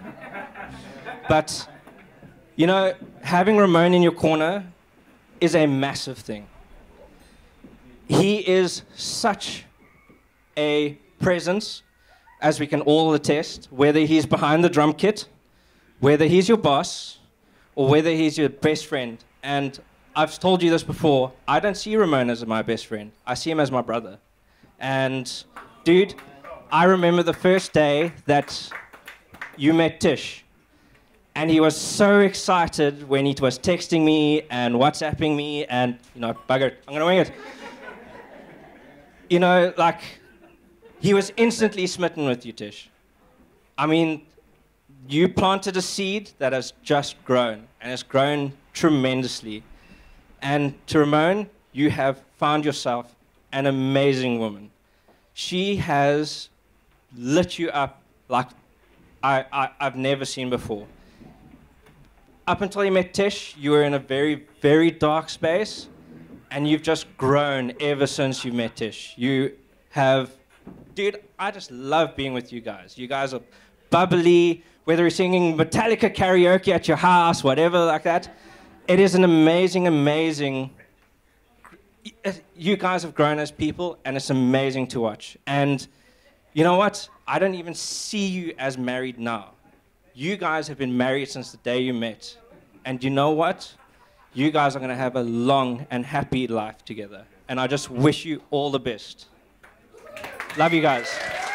you know, having Ramone in your corner is a massive thing. He is such a presence, as we can all attest, whether he's behind the drum kit, whether he's your boss, or whether he's your best friend. And I've told you this before, I don't see Ramone as my best friend. I see him as my brother. And, dude, I remember the first day that you met Tish. And he was so excited when he was texting me and WhatsApping me and, you know, bugger, I'm going to wing it. You know, like, he was instantly smitten with you, Tish. I mean, you planted a seed that has just grown, and it's grown tremendously. And to Ramone, you have found yourself an amazing woman. She has lit you up like I've never seen before. Up until you met Tish, you were in a very, very dark space, and you've just grown ever since you met Tish. You have, dude, I just love being with you guys. You guys are bubbly, whether you're singing Metallica karaoke at your house, whatever like that. It is an amazing, amazing, you guys have grown as people, and it's amazing to watch. And you know what? I don't even see you as married now. You guys have been married since the day you met. And you know what? You guys are going to have a long and happy life together. And I just wish you all the best. Love you guys.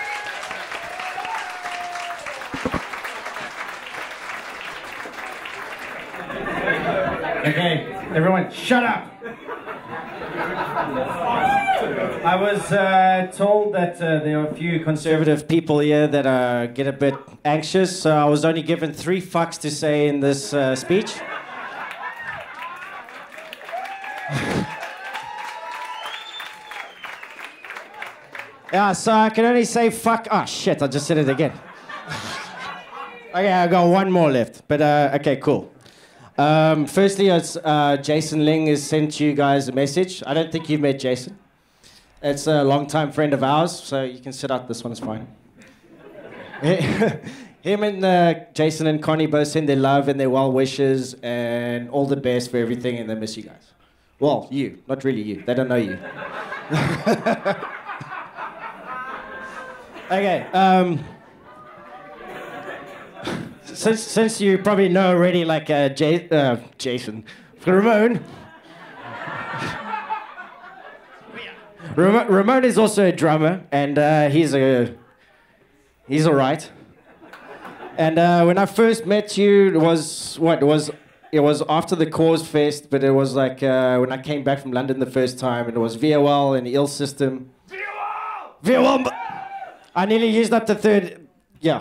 Okay, everyone, shut up! I was told that there are a few conservative people here that get a bit anxious, so I was only given 3 fucks to say in this speech. Yeah, so I can only say fuck. Oh shit, I just said it again. Okay, I got 1 more left, but okay, cool. Firstly, Jason Ling has sent you guys a message. I don't think you've met Jason. It's a long-time friend of ours, so you can sit out. This one is fine. Him and Jason and Connie both send their love and their well wishes and all the best for everything, and they miss you guys. Well, you, not really you. They don't know you. Okay. Since you probably know already, like Jason, Ramone. Ramone is also a drummer, and he's all right. And when I first met you, it was what? It was after the Cause Fest, but it was like when I came back from London the first time, and it was VOL and Ill System. VOL! I nearly used up the third. Yeah.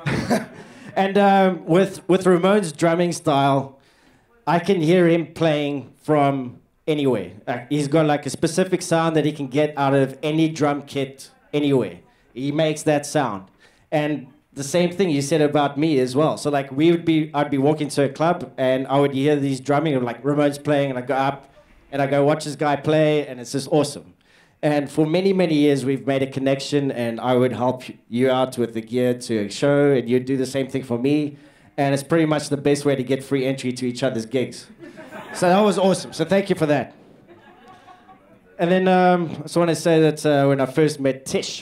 And with Ramone's drumming style, I can hear him playing from anywhere. He's got like a specific sound that he can get out of any drum kit anywhere. He makes that sound. And the same thing you said about me as well. So like I'd be walking to a club and I would hear these drumming and like Ramone's playing, and I go up and I go watch this guy play, and it's just awesome. And for many, many years we've made a connection, and I would help you out with the gear to a show, and you'd do the same thing for me. And it's pretty much the best way to get free entry to each other's gigs. So that was awesome. So thank you for that. And then I just want to say that when I first met Ltisch,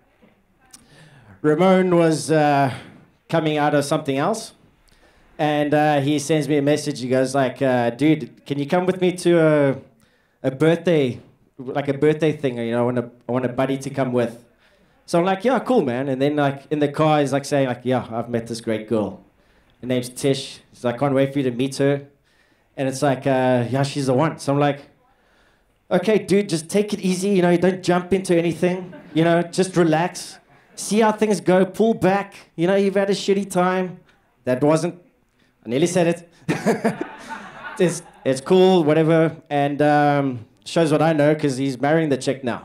Ramone was coming out of something else, and he sends me a message. He goes like, dude, can you come with me to a birthday, like a birthday thing? You know, I want a buddy to come with. So I'm like, yeah, cool, man. And then like in the car, he's like saying like, yeah, I've met this great girl. Her name's Ltisch. He's like, I can't wait for you to meet her. And it's like, yeah, she's the one. So I'm like, okay, dude, just take it easy. You know, you don't jump into anything. You know, just relax. See how things go, pull back. You know, you've had a shitty time. That wasn't, I nearly said it. It's cool, whatever. And shows what I know, because he's marrying the chick now.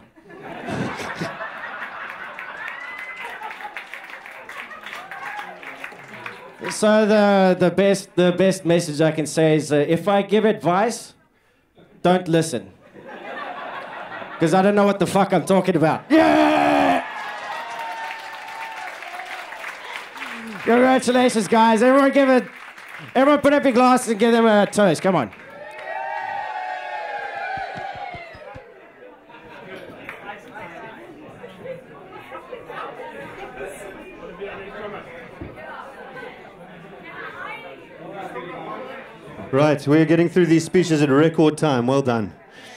So the best message I can say is if I give advice, don't listen. Because I don't know what the fuck I'm talking about. Yeah! Congratulations, guys. Everyone put up your glasses and give them a toast. Come on. Right, we're getting through these speeches in record time. Well done.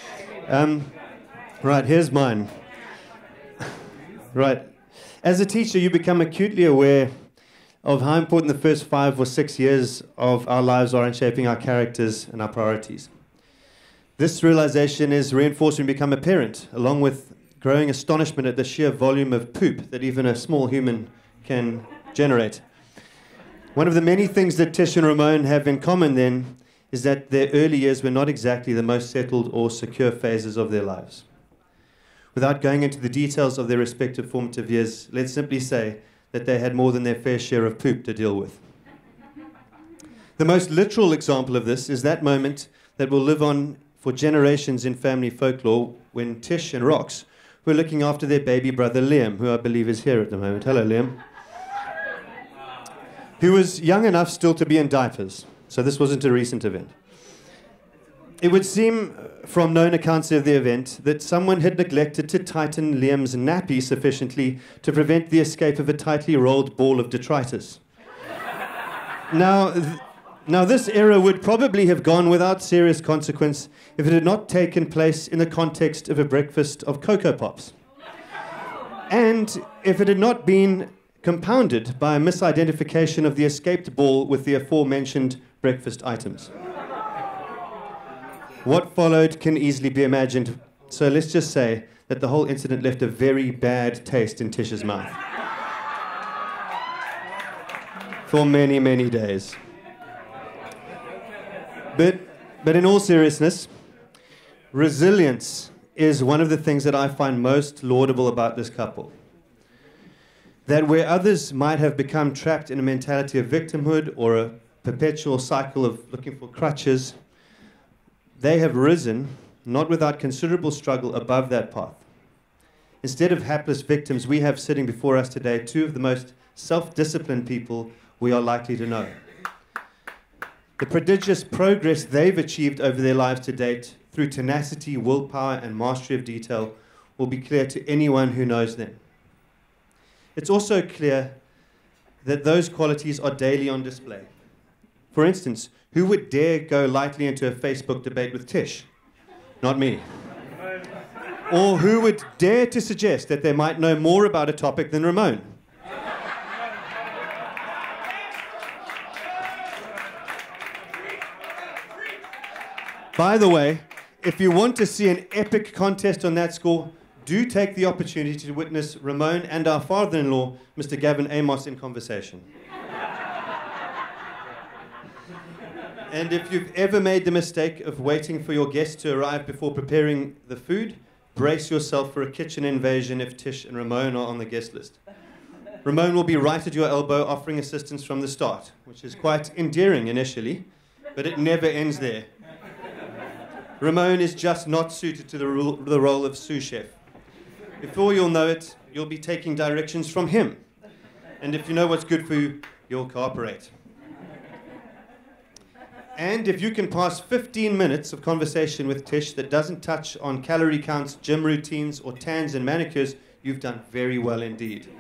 Right, here's mine. Right. As a teacher, you become acutely aware of how important the first 5 or 6 years of our lives are in shaping our characters and our priorities. This realization is reinforced when you become a parent, along with growing astonishment at the sheer volume of poop that even a small human can generate. One of the many things that Ltisch and Ramone have in common, then, is that their early years were not exactly the most settled or secure phases of their lives. Without going into the details of their respective formative years, let's simply say that they had more than their fair share of poop to deal with. The most literal example of this is that moment that will live on for generations in family folklore when Ltisch and Rox were looking after their baby brother Liam, who I believe is here at the moment. Hello, Liam. Who was young enough still to be in diapers, so this wasn't a recent event. It would seem, from known accounts of the event, that someone had neglected to tighten Liam's nappy sufficiently to prevent the escape of a tightly rolled ball of detritus. Now, this error would probably have gone without serious consequence if it had not taken place in the context of a breakfast of Cocoa Pops. And if it had not been compounded by a misidentification of the escaped ball with the aforementioned breakfast items. What followed can easily be imagined, so let's just say that the whole incident left a very bad taste in Tish's mouth. For many, many days. But in all seriousness, resilience is one of the things that I find most laudable about this couple. That where others might have become trapped in a mentality of victimhood or a perpetual cycle of looking for crutches, they have risen, not without considerable struggle, above that path. Instead of hapless victims, we have sitting before us today 2 of the most self-disciplined people we are likely to know. The prodigious progress they've achieved over their lives to date through tenacity, willpower, and mastery of detail will be clear to anyone who knows them. It's also clear that those qualities are daily on display. For instance, who would dare go lightly into a Facebook debate with Ltisch? Not me. Or who would dare to suggest that they might know more about a topic than Ramone? By the way, if you want to see an epic contest on that score, do take the opportunity to witness Ramone and our father-in-law, Mr. Gavin Amos, in conversation. And if you've ever made the mistake of waiting for your guests to arrive before preparing the food, brace yourself for a kitchen invasion if Tish and Ramone are on the guest list. Ramone will be right at your elbow offering assistance from the start, which is quite endearing initially, but it never ends there. Ramone is just not suited to the role of sous chef. Before you'll know it, you'll be taking directions from him. And if you know what's good for you, you'll cooperate. And if you can pass 15 minutes of conversation with Tish that doesn't touch on calorie counts, gym routines, or tans and manicures, you've done very well indeed.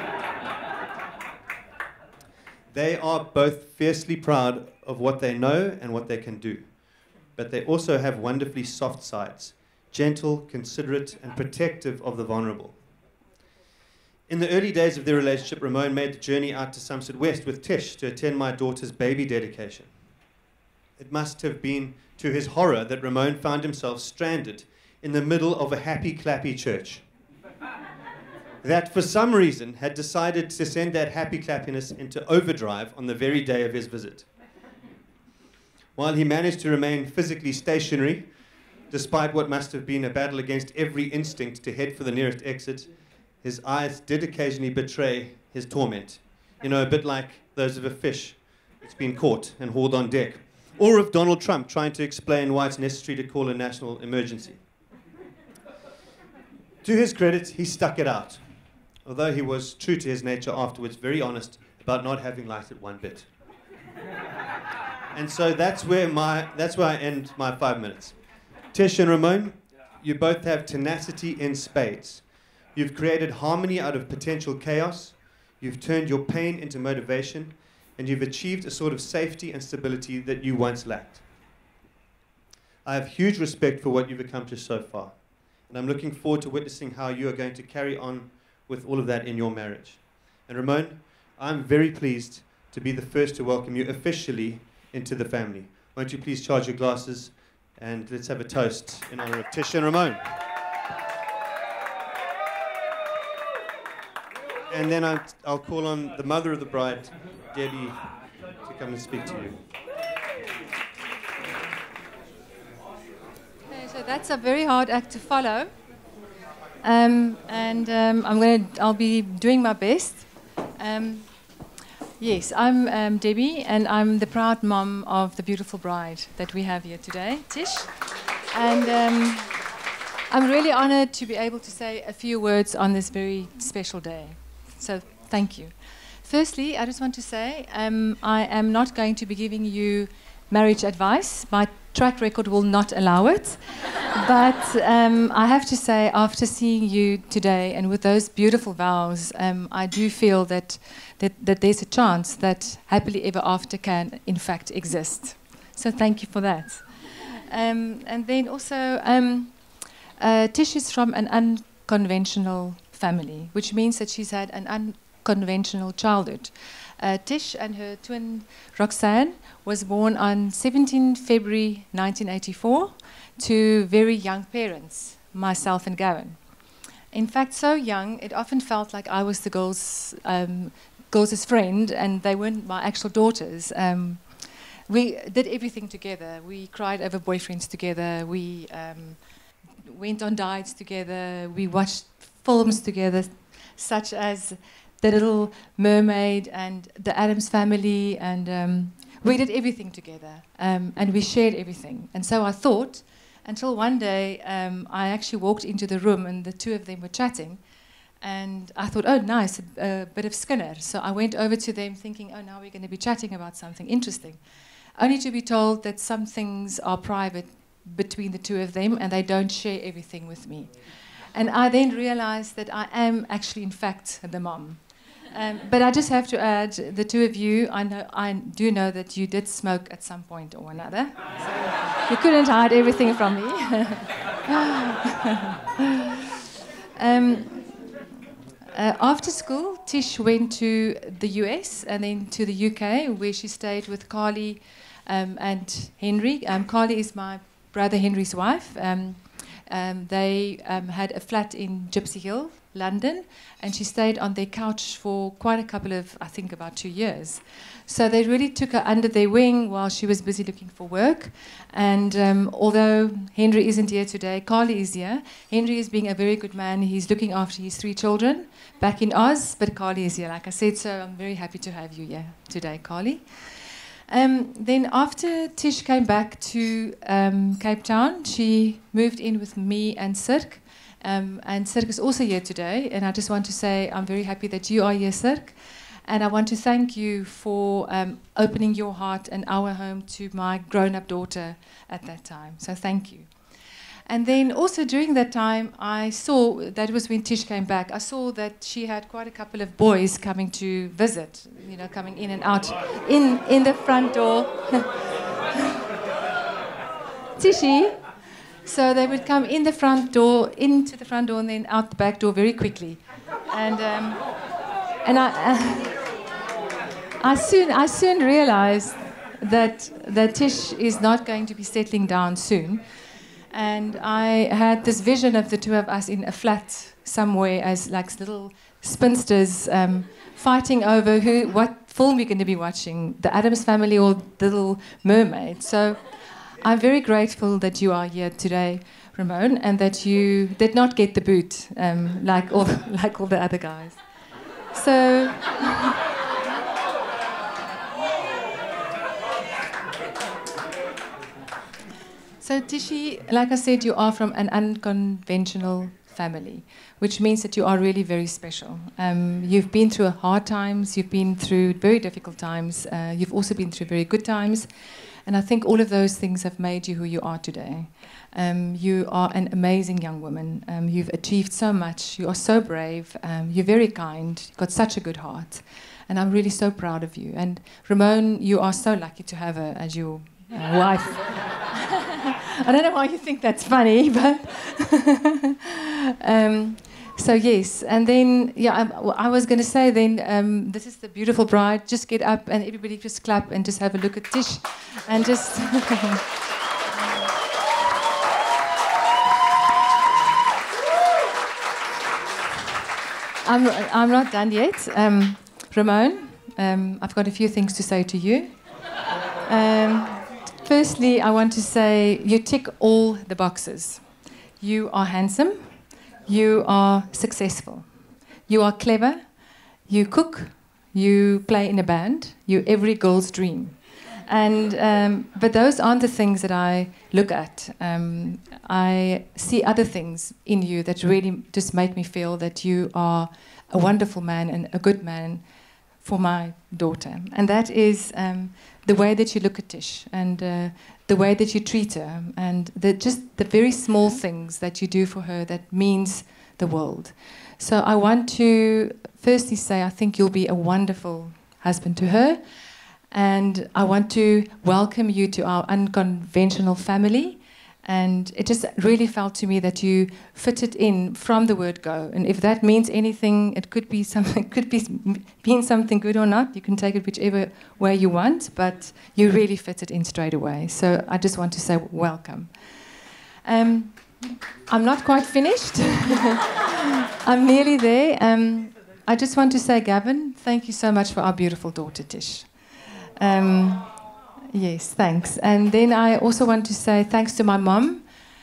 They are both fiercely proud of what they know and what they can do. But they also have wonderfully soft sides, gentle, considerate, and protective of the vulnerable. In the early days of their relationship, Ramone made the journey out to Somerset West with Tish to attend my daughter's baby dedication. It must have been to his horror that Ramone found himself stranded in the middle of a happy, clappy church that, for some reason, had decided to send that happy clappiness into overdrive on the very day of his visit. While he managed to remain physically stationary, despite what must have been a battle against every instinct to head for the nearest exit, his eyes did occasionally betray his torment. You know, a bit like those of a fish that's been caught and hauled on deck. Or of Donald Trump trying to explain why it's necessary to call a national emergency. To his credit, he stuck it out, although he was true to his nature afterwards, very honest about not having liked it one bit. And so that's where I end my 5 minutes. Tish and Ramone, you both have tenacity in spades. You've created harmony out of potential chaos. You've turned your pain into motivation. And you've achieved a sort of safety and stability that you once lacked. I have huge respect for what you've accomplished so far. And I'm looking forward to witnessing how you are going to carry on with all of that in your marriage. And Ramone, I'm very pleased to be the first to welcome you officially into the family. Won't you please charge your glasses and let's have a toast in honor of Tish and Ramone. And then I'll call on the mother of the bride, Debbie, to come and speak to you. Okay, so that's a very hard act to follow. I'll be doing my best. Yes, I'm Debbie, and I'm the proud mom of the beautiful bride that we have here today, Tish. And I'm really honored to be able to say a few words on this very special day. So thank you. Firstly, I just want to say I am not going to be giving you marriage advice. My track record will not allow it. But I have to say, after seeing you today and with those beautiful vows, I do feel that there's a chance that happily ever after can, in fact, exist. So thank you for that. And then also, Tish is from an unconventional family, which means that she's had an unconventional childhood. Tish and her twin Roxanne was born on 17 February 1984 to very young parents, myself and Gavin. In fact, so young, it often felt like I was the girls' friend and they weren't my actual daughters. We did everything together. We cried over boyfriends together. We went on diets together. We watched films together, such as The Little Mermaid and The Addams Family, and we did everything together, and we shared everything. And so I thought, until one day I actually walked into the room and the two of them were chatting, and I thought, oh, nice, a bit of Skinner. So I went over to them thinking, oh, now we're going to be chatting about something interesting, only to be told that some things are private between the two of them and they don't share everything with me. And I then realized that I am actually, in fact, the mom. But I just have to add, the two of you, I do know that you did smoke at some point or another. So you couldn't hide everything from me. After school, Tish went to the US and then to the UK, where she stayed with Carly and Henry. Carly is my brother Henry's wife. They had a flat in Gypsy Hill, London, and she stayed on their couch for quite a couple of, I think, about 2 years. So they really took her under their wing while she was busy looking for work. And although Henry isn't here today, Carly is here. Henry is being a very good man. He's looking after his 3 children back in Oz, but Carly is here, like I said, so I'm very happy to have you here today, Carly. Then after Tish came back to Cape Town, she moved in with me and Sirk. And Sirk is also here today, and I just want to say I'm very happy that you are here, Sirk. And I want to thank you for opening your heart and our home to my grown-up daughter at that time. So thank you. And then also during that time, I saw, that was when Tish came back, I saw that she had quite a couple of boys coming to visit, you know, coming in and out in the front door. Tishy. So they would come in the front door, into the front door, and then out the back door very quickly. And I soon realized that Tish is not going to be settling down soon. And I had this vision of the two of us in a flat somewhere as like little spinsters fighting over what film we're going to be watching, The Addams Family or The Little Mermaid. So I'm very grateful that you are here today, Ramone, and that you did not get the boot like all the other guys. So. So Tishy, like I said, you are from an unconventional family, which means that you are really very special. You've been through hard times, you've been through very difficult times, you've also been through very good times, and I think all of those things have made you who you are today. You are an amazing young woman. You've achieved so much. You are so brave. You're very kind. You've got such a good heart, and I'm really so proud of you. And Ramone, you are so lucky to have her as your wife. I don't know why you think that's funny, but so yes. And then, yeah, I was going to say then, this is the beautiful bride. Just get up and everybody just clap and just have a look at Tish and just. I'm not done yet. Ramone, I've got a few things to say to you. Firstly, I want to say you tick all the boxes. You are handsome, you are successful, you are clever, you cook, you play in a band, you're every girl's dream. And, but those aren't the things that I look at. I see other things in you that really just make me feel that you are a wonderful man and a good man for my daughter. And that is the way that you look at Tish and the way that you treat her and just the very small things that you do for her that means the world. So I want to firstly say I think you'll be a wonderful husband to her, and I want to welcome you to our unconventional family. And it just really felt to me that you fitted in from the word go. And if that means anything, it could be something, mean something good or not. You can take it whichever way you want, but you really fitted in straight away. So I just want to say welcome. I'm not quite finished. I'm nearly there. I just want to say, Gavin, thank you so much for our beautiful daughter, Tish. Yes, thanks. And then I also want to say thanks to my mum.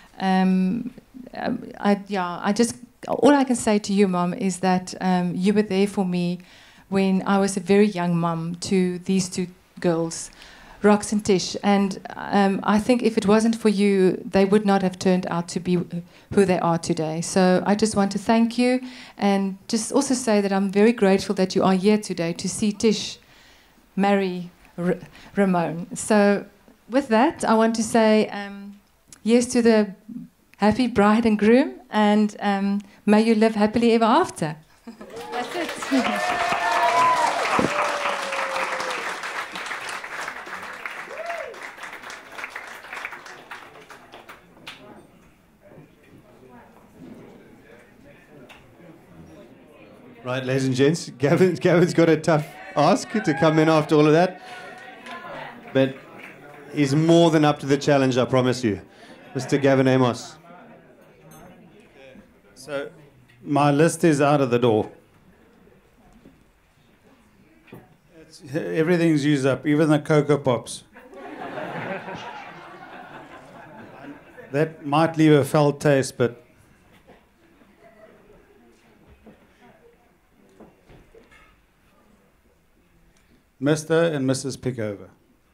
All I can say to you, Mum, is that you were there for me when I was a very young mum to these two girls, Rox and Tish. And I think if it wasn't for you, they would not have turned out to be who they are today. So I just want to thank you and just also say that I'm very grateful that you are here today to see Tish marry Ramone. So with that, I want to say yes to the happy bride and groom, and may you live happily ever after. That's it. Right, ladies and gents, Gavin's got a tough ask to come in after all of that. But he's more than up to the challenge, I promise you. Mr. Gavin Amos. So, my list is out of the door. Everything's used up, even the Cocoa Pops. That might leave a foul taste, but Mr. and Mrs. Pickover.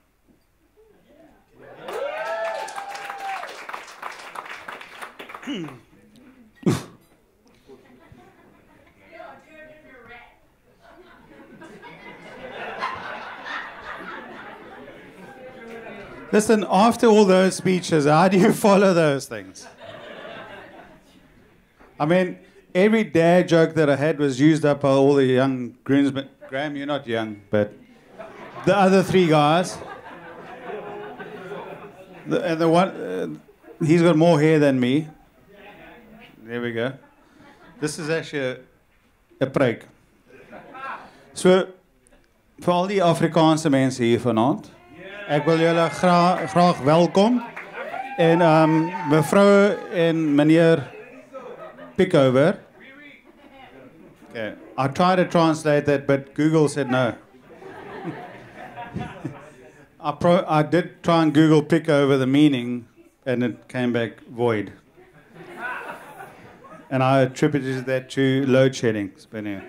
Listen, after all those speeches, how do you follow those things? I mean, every dad joke that I had was used up by all the young groomsmen. Graham, you're not young, but the other three guys. And the one, he's got more hair than me. There we go. This is actually a preek. So, vir al die Afrikaanse mense hier vanaand, ek wil julle graag welkom. En mevrou en meneer Pickover. Okay. I tried to translate that, but Google said no. I did try and Google Pickover the meaning, and it came back void. And I attributed that to load shedding. But anyway.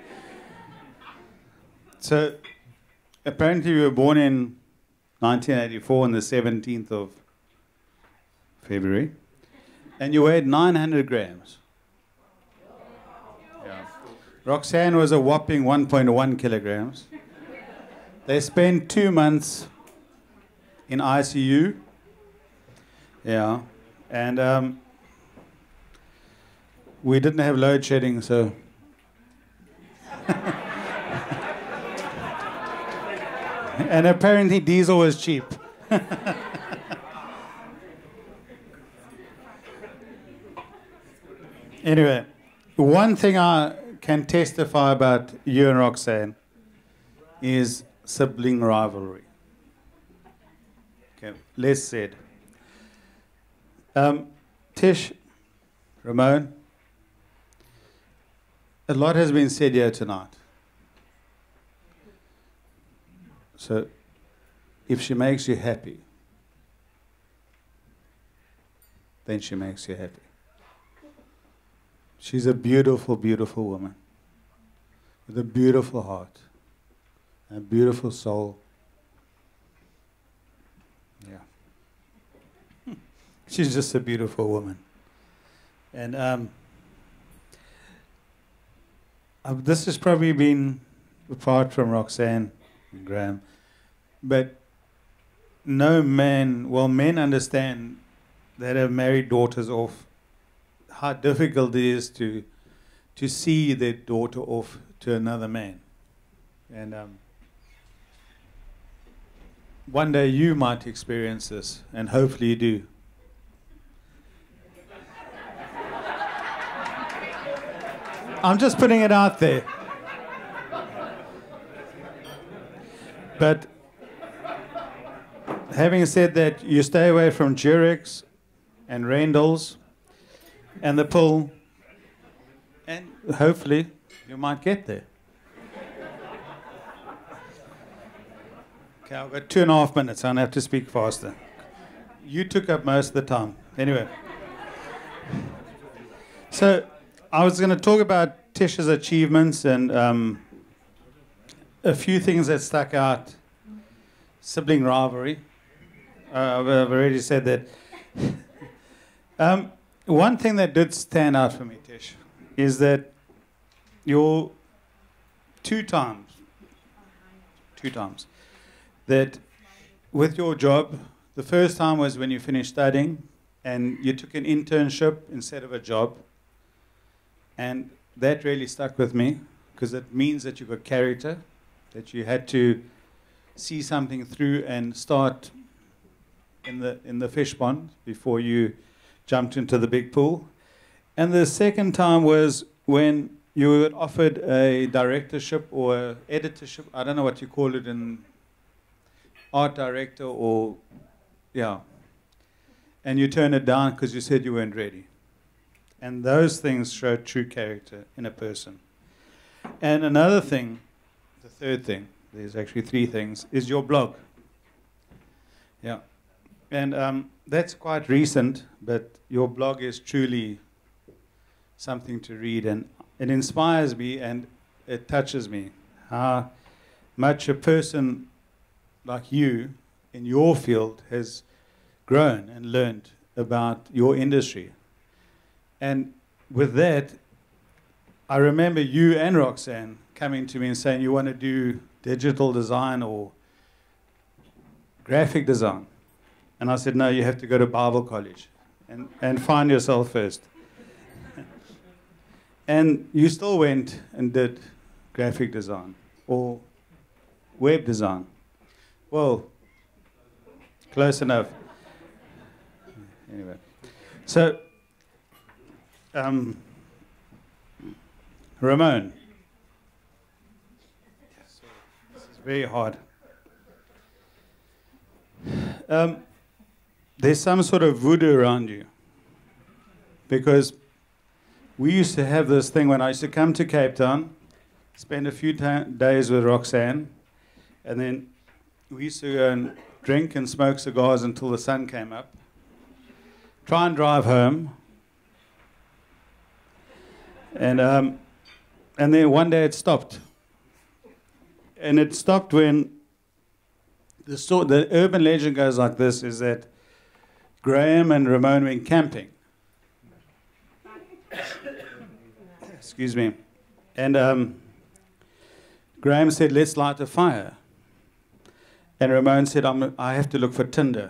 So, apparently you were born in 1984 on the 17th of February, and you weighed 900 grams. Yeah. Roxanne was a whopping 1.1 kilograms. They spent 2 months in ICU. Yeah. And we didn't have load shedding, so. And apparently diesel was cheap. Anyway, one thing I can testify about you and Roxanne is sibling rivalry. Okay, less said. Tish, Ramone, a lot has been said here tonight. So, if she makes you happy, then she makes you happy. She's a beautiful, beautiful woman with a beautiful heart, a beautiful soul. Yeah. She's just a beautiful woman. And this has probably been, apart from Roxanne and Graham, but no man, well, men understand that have married daughters off, how difficult it is to see their daughter off to another man. And one day you might experience this, and hopefully you do. I'm just putting it out there. But having said that, you stay away from Jurex and Rendell's and the pool, and hopefully you might get there. Okay, I've got 2.5 minutes. I have to speak faster. You took up most of the time. Anyway. So I was going to talk about Tish's achievements and a few things that stuck out. Sibling rivalry. I've already said that. One thing that did stand out for me, Tish, is that you're two times, that with your job, the first time was when you finished studying and you took an internship instead of a job. And that really stuck with me because it means that you've got character, that you had to see something through and start in the fish pond before you jumped into the big pool. And the second time was when you were offered a directorship or editorship, I don't know what you call it, in art director or, yeah. and you turned it down because you said you weren't ready. And those things show true character in a person. And another thing, the third thing, there's actually three things, is your blog. Yeah. And that's quite recent, but your blog is truly something to read, and it inspires me and it touches me how much a person like you in your field has grown and learned about your industry. And with that, I remember you and Roxanne coming to me and saying you want to do digital design or graphic design. And I said, no, you have to go to Bible college and find yourself first. And you still went and did graphic design or web design. Well, close enough. Anyway, so Ramone, this is very hard. There's some sort of voodoo around you, because we used to have this thing when I used to come to Cape Town, spend a few days with Roxanne, and then we used to go and drink and smoke cigars until the sun came up, try and drive home, and then one day it stopped. And it stopped when the urban legend goes like this, is that Graham and Ramone went camping. Excuse me. And Graham said, let's light a fire. And Ramone said, I have to look for tinder.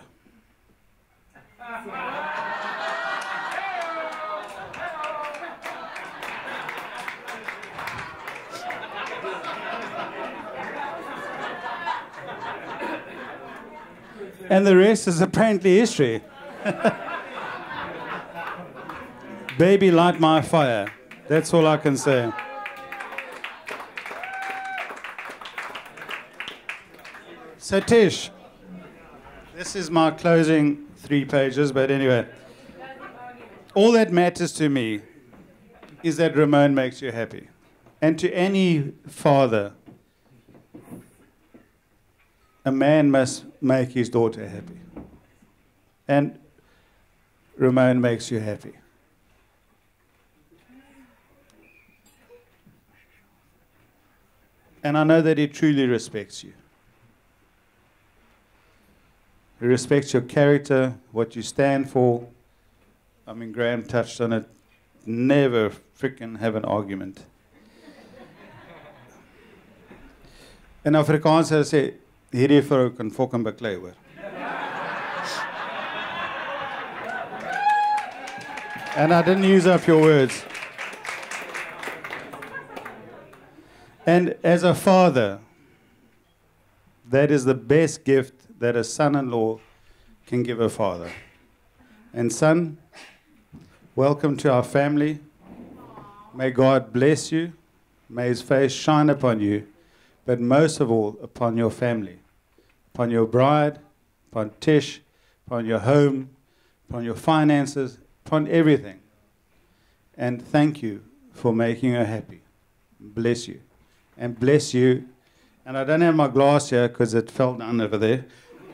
And the rest is apparently history. Baby, light my fire. That's all I can say. So Tish, this is my closing 3 pages, but anyway. All that matters to me is that Ramone makes you happy. And to any father, a man must make his daughter happy. And Ramone makes you happy. And I know that he truly respects you. He respects your character, what you stand for. I mean, Graham touched on it. Never freaking have an argument. In Afrikaans sal sê, hierdie vrou kan fucking beklei hoor. And I didn't use up your words. And as a father, that is the best gift that a son-in-law can give a father. And son, welcome to our family. May God bless you. May his face shine upon you. But most of all, upon your family. Upon your bride, upon Tish, upon your home, upon your finances, upon everything. And thank you for making her happy. Bless you. And bless you. And I don't have my glass here because it fell down over there.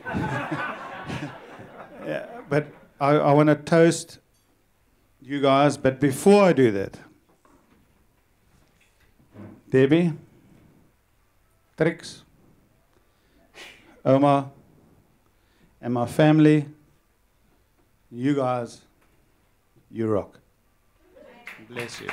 Yeah, but I want to toast you guys. But before I do that, Debbie, Trix, Oma, and my family, you guys, you rock. Bless you.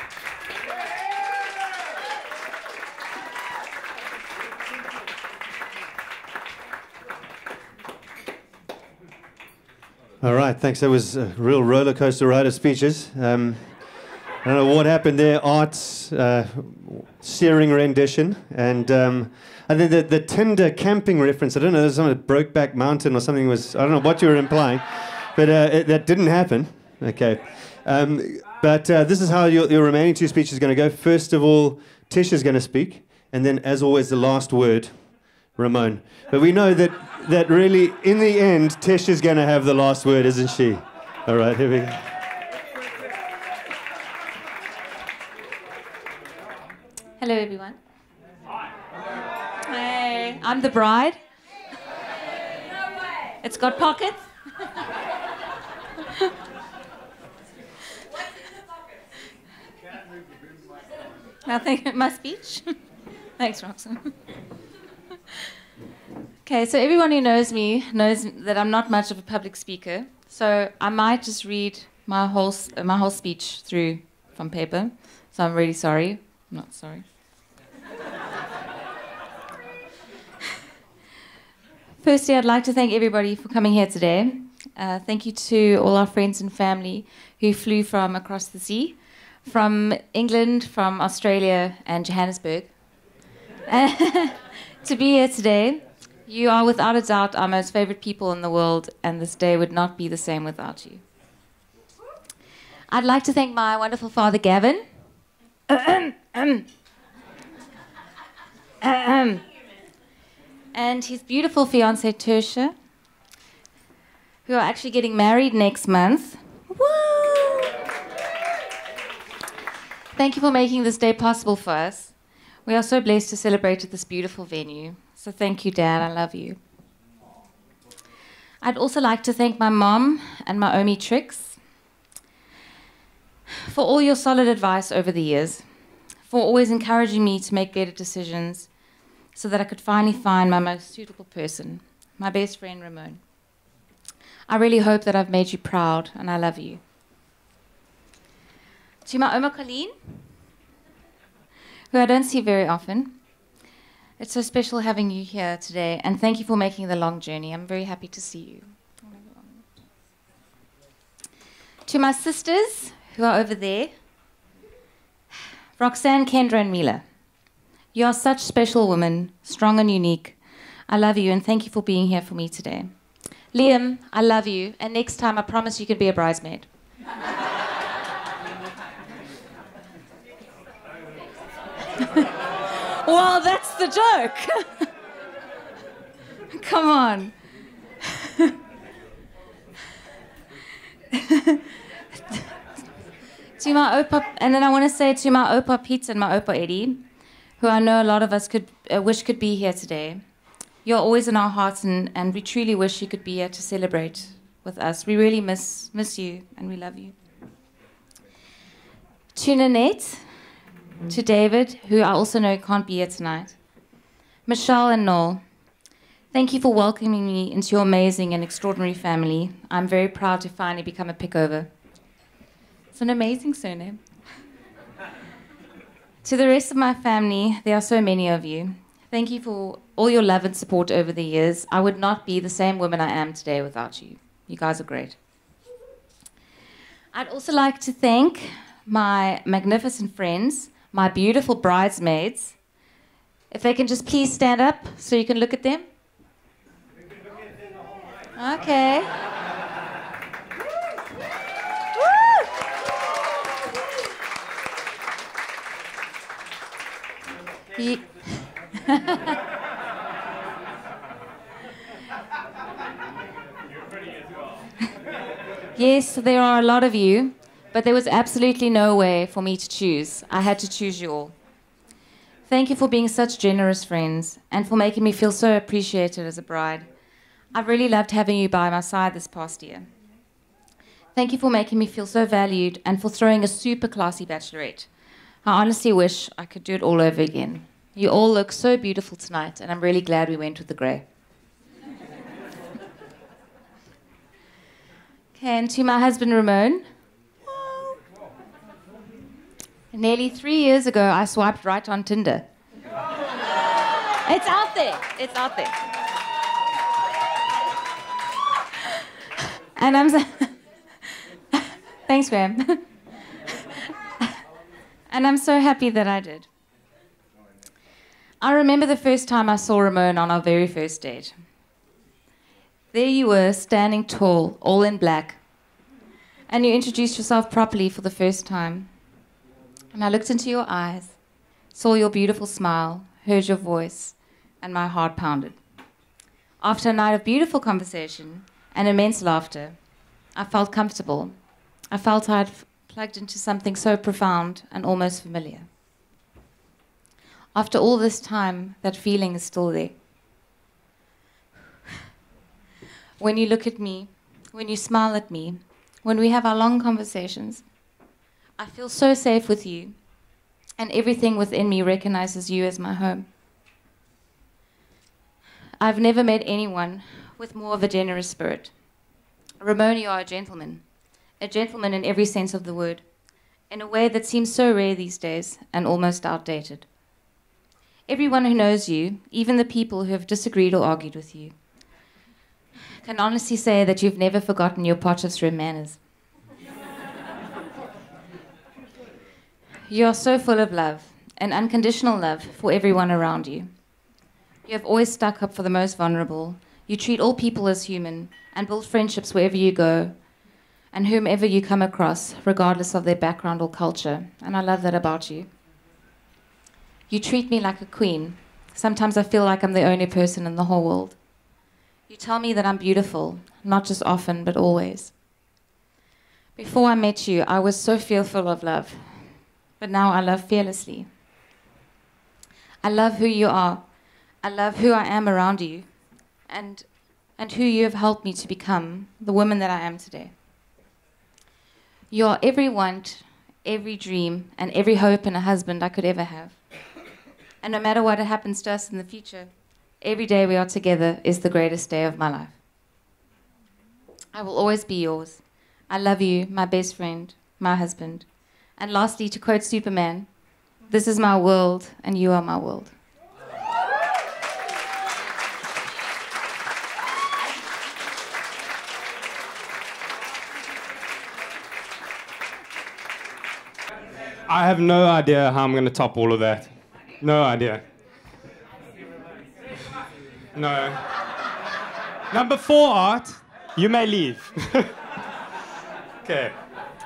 All right, thanks. That was a real roller coaster ride of speeches. I don't know what happened there. Art's searing rendition, and I think the Tinder camping reference. I don't know. There's some Brokeback Mountain or something. I don't know what you were implying, but that didn't happen. Okay, but this is how your remaining 2 speeches are going to go. First of all, Tish is going to speak, and then, as always, the last word, Ramone. But we know that really, in the end, Tish is going to have the last word, isn't she? All right, here we go. Hello, everyone. Hey, I'm the bride. It's got pockets. Nothing. My speech. Thanks, Roxanne. Okay, so everyone who knows me knows that I'm not much of a public speaker. So I might just read my whole speech through from paper. So I'm really sorry. I'm not sorry. Firstly, I'd like to thank everybody for coming here today. Thank you to all our friends and family who flew from across the sea, from England, from Australia, and Johannesburg. To be here today, you are without a doubt our most favorite people in the world, and this day would not be the same without you. I'd like to thank my wonderful father, Gavin. And his beautiful fiancée, Tertia, who are actually getting married next month. Woo! Thank you for making this day possible for us. We are so blessed to celebrate at this beautiful venue. So thank you, Dad. I love you. I'd also like to thank my mom and my Omi Tricks for all your solid advice over the years, for always encouraging me to make better decisions so that I could finally find my most suitable person, my best friend, Ramone. I really hope that I've made you proud, and I love you. To my Oma Colleen, who I don't see very often, it's so special having you here today, and thank you for making the long journey. I'm very happy to see you. To my sisters, who are over there, Roxanne, Kendra, and Mila. You are such special women, strong and unique. I love you, and thank you for being here for me today. Liam, I love you, and next time I promise you could be a bridesmaid. Well, that's the joke. Come on. To my Opa, and then I want to say to my Opa Pete and my Opa Eddie, who I know a lot of us could wish could be here today. You're always in our hearts, and we truly wish you could be here to celebrate with us. We really miss you, and we love you. To Nanette, to David, who I also know can't be here tonight, Michelle and Noel, thank you for welcoming me into your amazing and extraordinary family. I'm very proud to finally become a Pickover. It's an amazing surname. To the rest of my family, there are so many of you. Thank you for all your love and support over the years. I would not be the same woman I am today without you. You guys are great. I'd also like to thank my magnificent friends, my beautiful bridesmaids. If they can just please stand up so you can look at them. Okay. Yes, there are a lot of you, but there was absolutely no way for me to choose. I had to choose you all. Thank you for being such generous friends and for making me feel so appreciated as a bride. I've really loved having you by my side this past year. Thank you for making me feel so valued and for throwing a super classy bachelorette. I honestly wish I could do it all over again. You all look so beautiful tonight, and I'm really glad we went with the grey. Okay, and to my husband, Ramone. Nearly 3 years ago, I swiped right on Tinder. It's out there. It's out there. And I'm so thanks, Graham. And I'm so happy that I did. I remember the first time I saw Ramone on our very first date. There you were, standing tall, all in black. And you introduced yourself properly for the first time. And I looked into your eyes, saw your beautiful smile, heard your voice, and my heart pounded. After a night of beautiful conversation and immense laughter, I felt comfortable. I felt I'd plugged into something so profound and almost familiar. After all this time, that feeling is still there. When you look at me, when you smile at me, when we have our long conversations, I feel so safe with you, and everything within me recognizes you as my home. I've never met anyone with more of a generous spirit. Ramone, you are a gentleman in every sense of the word, in a way that seems so rare these days and almost outdated. Everyone who knows you, even the people who have disagreed or argued with you, can honestly say that you've never forgotten your Potchefstroom manners. You are so full of love, and unconditional love for everyone around you. You have always stuck up for the most vulnerable. You treat all people as human and build friendships wherever you go and whomever you come across, regardless of their background or culture. And I love that about you. You treat me like a queen. Sometimes I feel like I'm the only person in the whole world. You tell me that I'm beautiful, not just often, but always. Before I met you, I was so fearful of love, but now I love fearlessly. I love who you are. I love who I am around you, and who you have helped me to become, the woman that I am today. You are every want, every dream, and every hope in a husband I could ever have. And no matter what happens to us in the future, every day we are together is the greatest day of my life. I will always be yours. I love you, my best friend, my husband. And lastly, to quote Superman, this is my world, and you are my world. I have no idea how I'm going to top all of that. No idea. No. Number 4, Art. You may leave. Okay.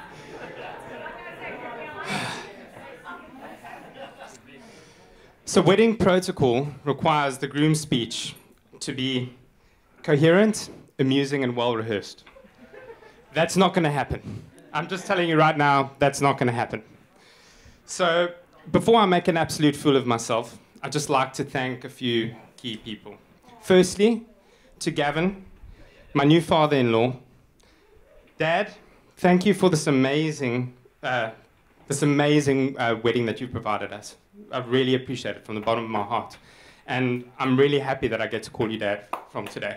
So wedding protocol requires the groom's speech to be coherent, amusing, and well-rehearsed. That's not going to happen. I'm just telling you right now, that's not going to happen. So before I make an absolute fool of myself, I'd just like to thank a few key people. Firstly, to Gavin, my new father-in-law. Dad, thank you for this amazing wedding that you've provided us. I really appreciate it from the bottom of my heart. And I'm really happy that I get to call you Dad from today.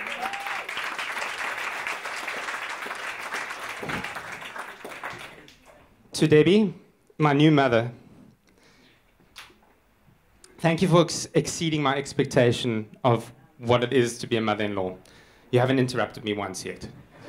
To Debbie, my new mother. Thank you for exceeding my expectation of what it is to be a mother-in-law. You haven't interrupted me once yet.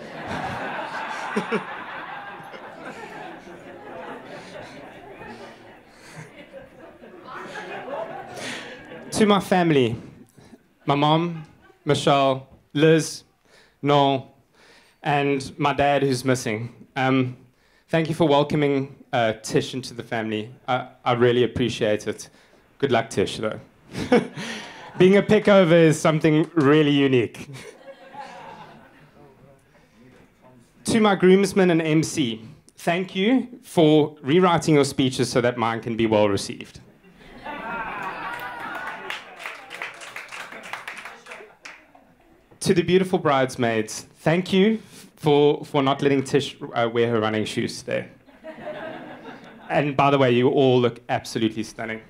To my family, my mom, Michelle, Liz, Noel, and my dad who's missing. Thank you for welcoming Tish into the family. I really appreciate it. Good luck, Tish, though. Being a Pickover is something really unique. To my groomsmen and MC, thank you for rewriting your speeches so that mine can be well received. To the beautiful bridesmaids, thank you for not letting Tish wear her running shoes today. And by the way, you all look absolutely stunning.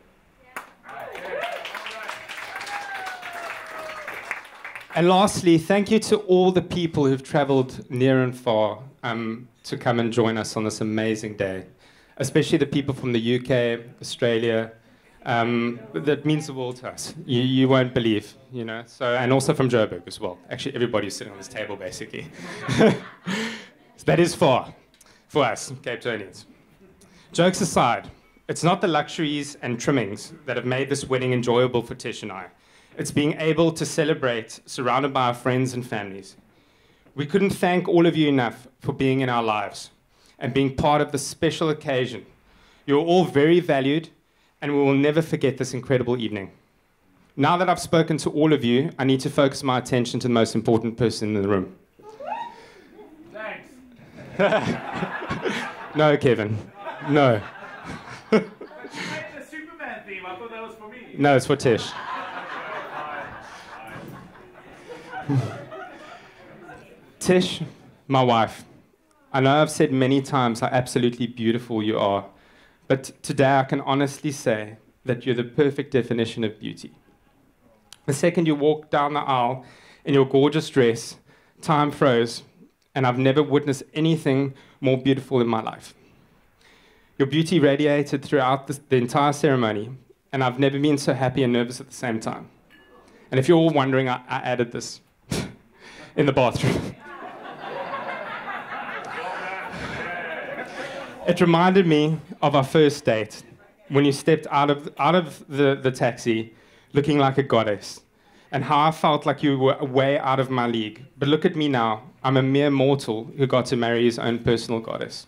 And lastly, thank you to all the people who've traveled near and far to come and join us on this amazing day. Especially the people from the UK, Australia. That means the world to us. You won't believe, you know. So, and also from Joburg as well. Actually, everybody's sitting on this table, basically. So that is far for us, Cape Townians. Jokes aside, it's not the luxuries and trimmings that have made this wedding enjoyable for Tish and I. It's being able to celebrate surrounded by our friends and families. We couldn't thank all of you enough for being in our lives and being part of this special occasion. You're all very valued, and we will never forget this incredible evening. Now that I've spoken to all of you, I need to focus my attention to the most important person in the room. No, Kevin. No. The Superman theme, I thought that was for me. No, it's for Tish. Tish, my wife. I know I've said many times how absolutely beautiful you are, but today I can honestly say that you're the perfect definition of beauty. The second you walked down the aisle in your gorgeous dress, time froze, and I've never witnessed anything more beautiful in my life. Your beauty radiated throughout the entire ceremony, and I've never been so happy and nervous at the same time. And if you're all wondering, I added this in the bathroom. It reminded me of our first date, when you stepped out of the taxi looking like a goddess, and how I felt like you were way out of my league. But look at me now. I'm a mere mortal who got to marry his own personal goddess.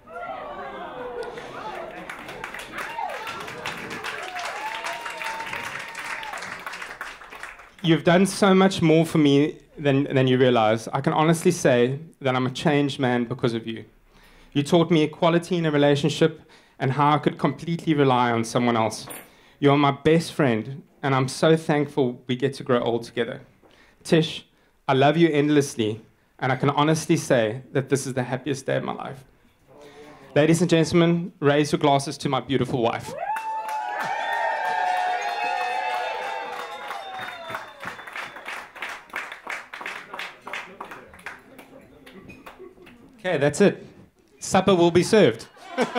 You've done so much more for me than you realize. I can honestly say that I'm a changed man because of you. You taught me equality in a relationship and how I could completely rely on someone else. You are my best friend, and I'm so thankful we get to grow old together. Tish, I love you endlessly, and I can honestly say that this is the happiest day of my life. Ladies and gentlemen, raise your glasses to my beautiful wife. Okay, that's it. Supper will be served.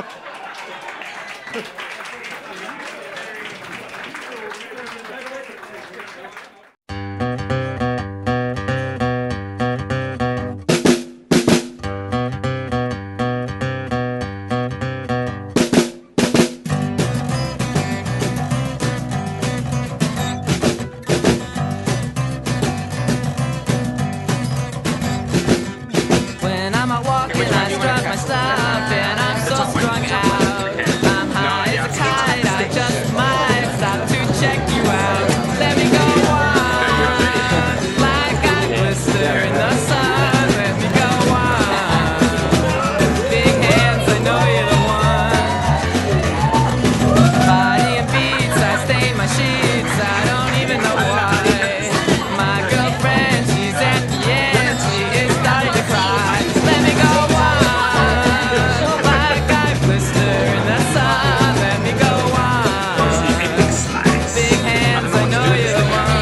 When I'm out walking, I strut my stuff, and I'm so strung out. I'm high as a kite, I just might stop to check you out. Let me go on, like I glister in the sun. Let me go on, big hands, I know you're the one. Body and beats, I stain my sheets, I don't even know why. My girlfriend, she's at the end, she is starting to cry. Let me go on, like I blister in the sun. Let me go on, big hands, I know you're the one.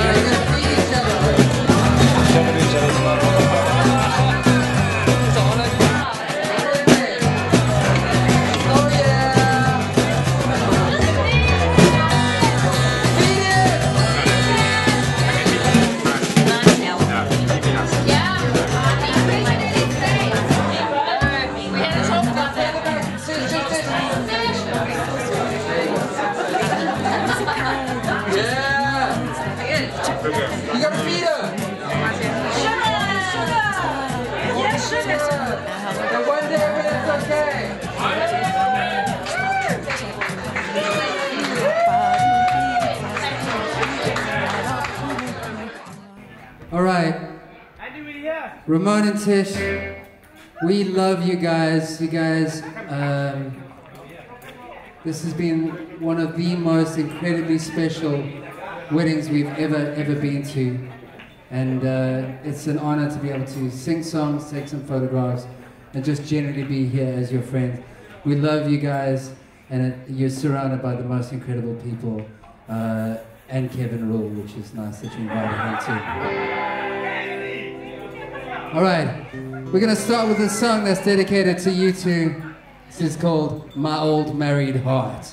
You got to feed her. Yes, sugar. And one day when it's okay. All right. Ramone and Tish, we love you guys. You guys, this has been one of the most incredibly special weddings we've ever been to. And it's an honor to be able to sing songs, take some photographs, and just generally be here as your friend. We love you guys, and you're surrounded by the most incredible people. And Kevin Rule, which is nice that you invited him too. All right, we're gonna start with a song that's dedicated to you two. This is called My Old Married Heart.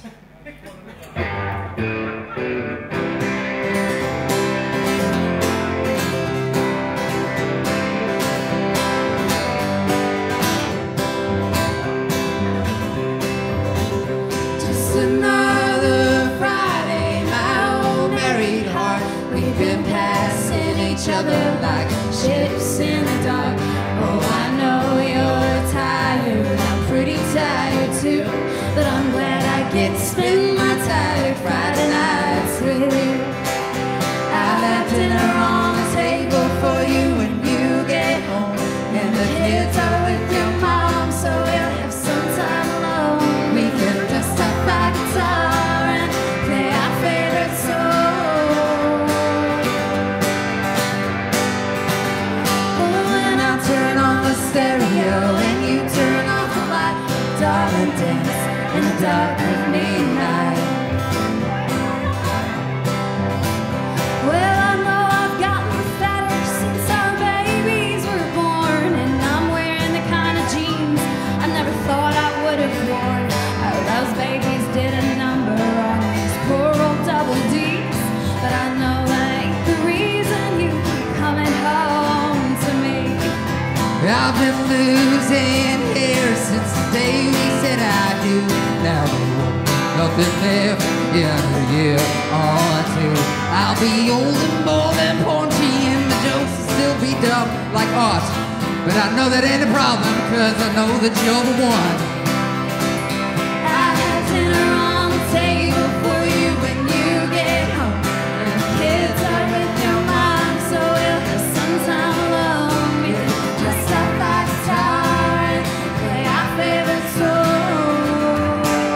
Just another Friday, my old married heart. We've been passing each other like ships in the dark. Oh, I know you're tired, I'm pretty tired too. But I'm glad I get to spend my tired Friday nights with you. I'll have dinner on the table for you when you get home, and the kids are with your mom. dark of midnight. Well, I know I've gotten fatter since our babies were born, and I'm wearing the kind of jeans I never thought I would have worn. Oh, those babies did a number on these poor old double D's, but I know that ain't the reason you keep coming home to me. I've been losing hair since the day we said I do. Now there won't be nothing left in a year or two. I'll be old and bald and paunchy, and the jokes will still be dumb like art. But I know that ain't a problem, cause I know that you're the one. I have dinner on the table for you when you get home, and the kids are with your mom, so we'll have some time alone. We can dress up like a star and play our favorite song.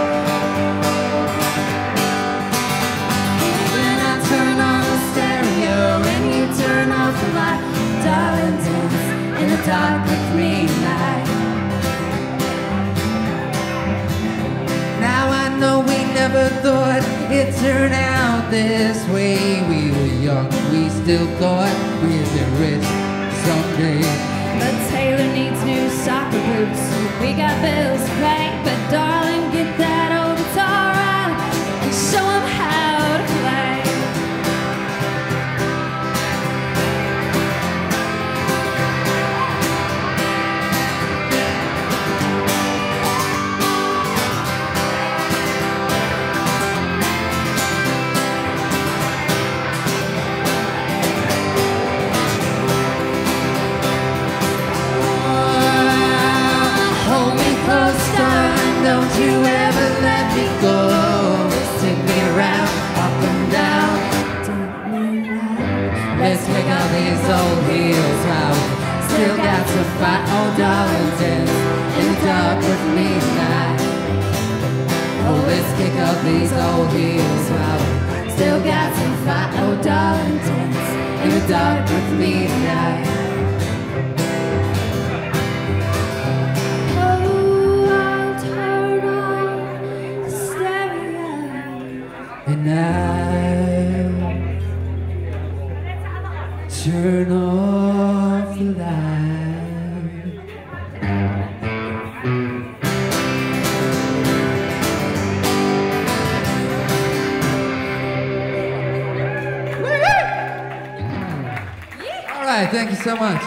When I turn on the stereo and you turn off the light, darling, dance in the dark with me tonight. Now I know we never thought it turned out this way. We were young, we still thought we'd be rich someday. But Taylor needs new soccer boots. We got bills to pay, but darling, get that old guitar out and show 'em how to play. Hold me close, darling, don't you ever let me go. Just take me around, up and down. Let's pick up these old heels out. Still got to fight, oh darling, dance in the dark with me tonight. Oh, let's kick up these old heels out. Still got to fight, oh darling, dance in the dark with me tonight. And I turn off the light. All right, thank you so much.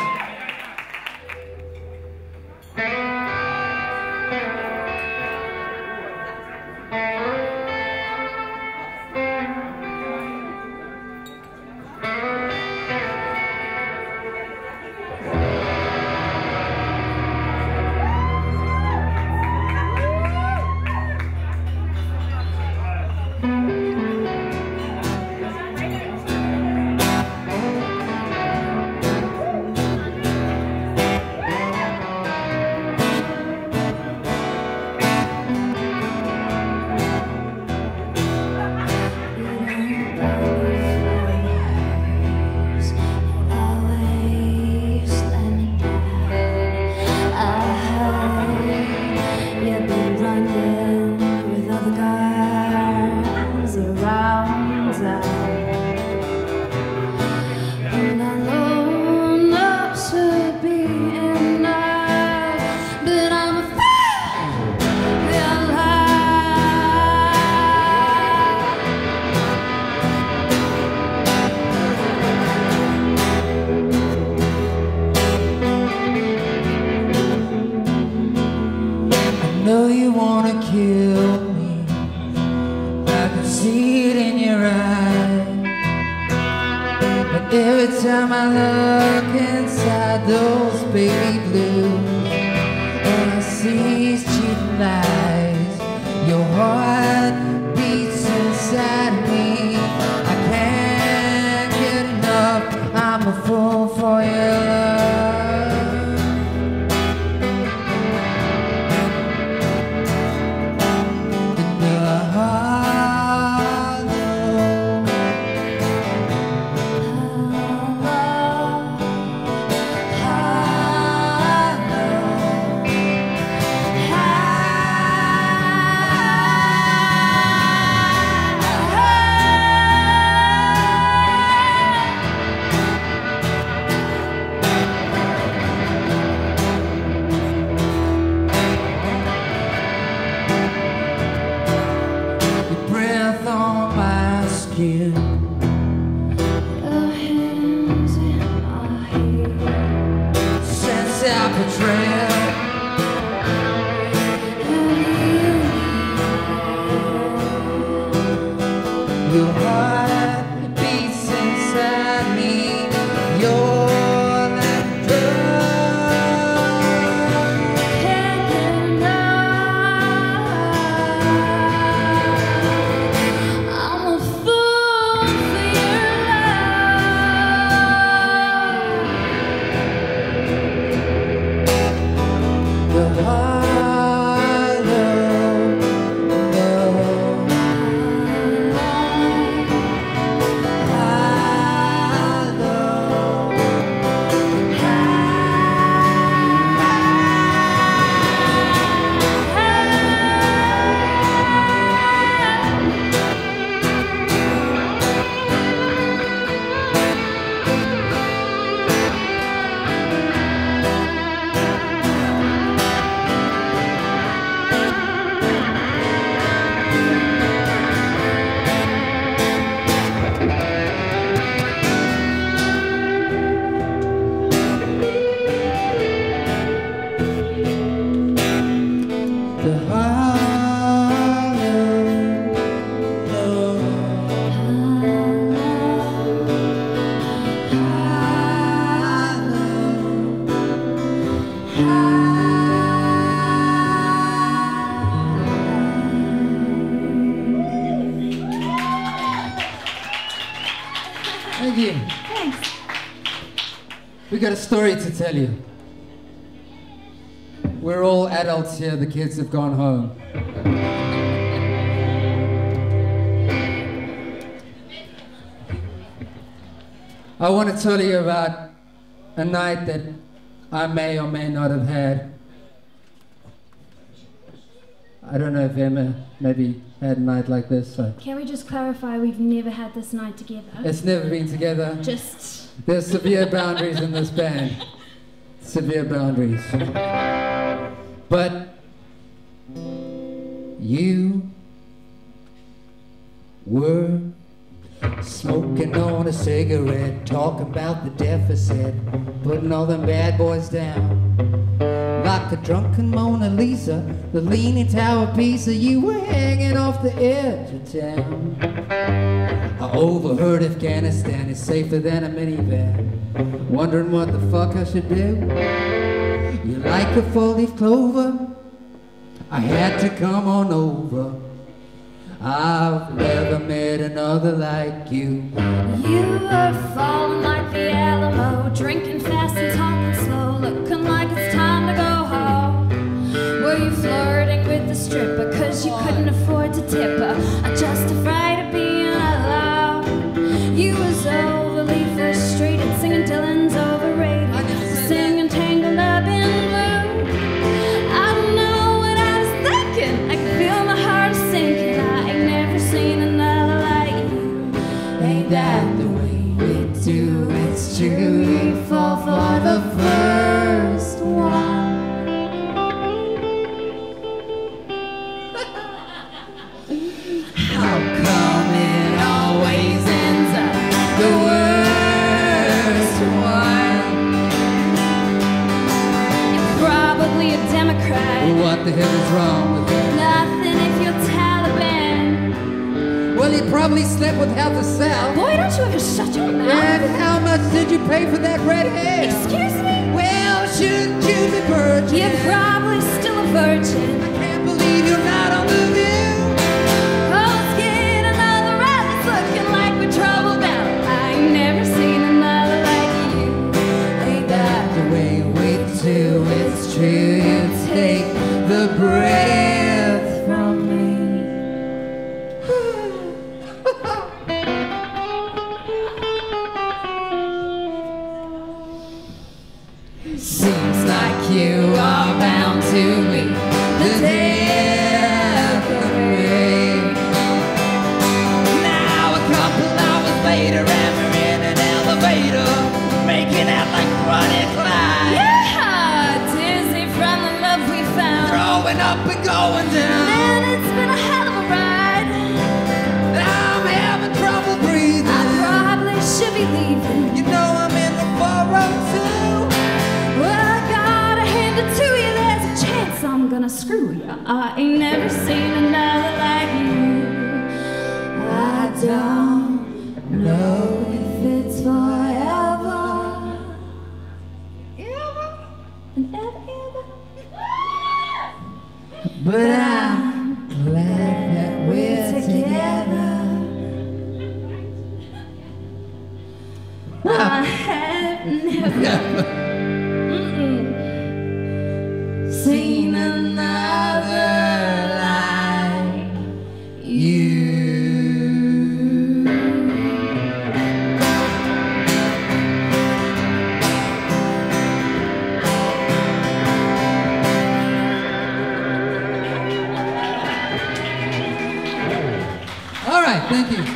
know you wanna kill me. I can see it in your eyes. But every time I look inside those baby blues, all I see is cheating lies. Your heart beats inside me. I can't get enough. I'm a fool for your love. the Thank you. Thanks. We got a story to tell you. We're all adults here, the kids have gone home. I want to tell you about a night that I may or may not have had. I don't know if Emma maybe had a night like this. So. Can we just clarify we've never had this night together? It's never been together. Just... There's severe boundaries in this band. Severe boundaries. But you were smoking on a cigarette, talking about the deficit, putting all them bad boys down. Like a drunken Mona Lisa, the leaning tower piece of you were hanging off the edge of town. I overheard Afghanistan is safer than a minivan, wondering what the fuck I should do. You like a four-leaf clover? I had to come on over. I've never met another like you. You were falling like the Alamo, drinking fast and talking slow, looking like it's time to go home. Were you flirting with the stripper cause you couldn't afford to tip her, or just afraid of being alone? You was overly frustrated, singing Dylan's overrated, singing Tangled Up in Blue. I don't know what I was thinking, I can feel my heart sinking. I ain't never seen another like you. Ain't that the way we do? It's true, you fall for the first one. How come it always ends up the worst one? You're probably a Democrat. What the hell is wrong with you? Nothing if you're Taliban. Well, you probably slept with half the South. Boy, don't you ever shut your mouth. And how much did you pay for that red hair? Excuse me? Well, shouldn't you be virgin? You're probably still a virgin. I can't believe you're not on the view. Oh, let's get another round. It's looking like we're trouble bound. I ain't never seen another like you. Ain't that The way we do, it's true. You take the breath from me. Seems like you are bound to me, the death of me. Now a couple hours later, and we're in an elevator, making out like Ronnie Clyde. Yeah, dizzy from the love we found. Growing up and going down. Man, it's been a hell of a ride. I'm having trouble breathing. I probably should be leaving. You know I'm in the 402. Well, I gotta hand it to you. There's a chance I'm gonna screw you. I ain't never seen another like you. I don't know if it's forever. Ever and ever. But I'm glad that we're together. I have never seen another like you. All right, thank you.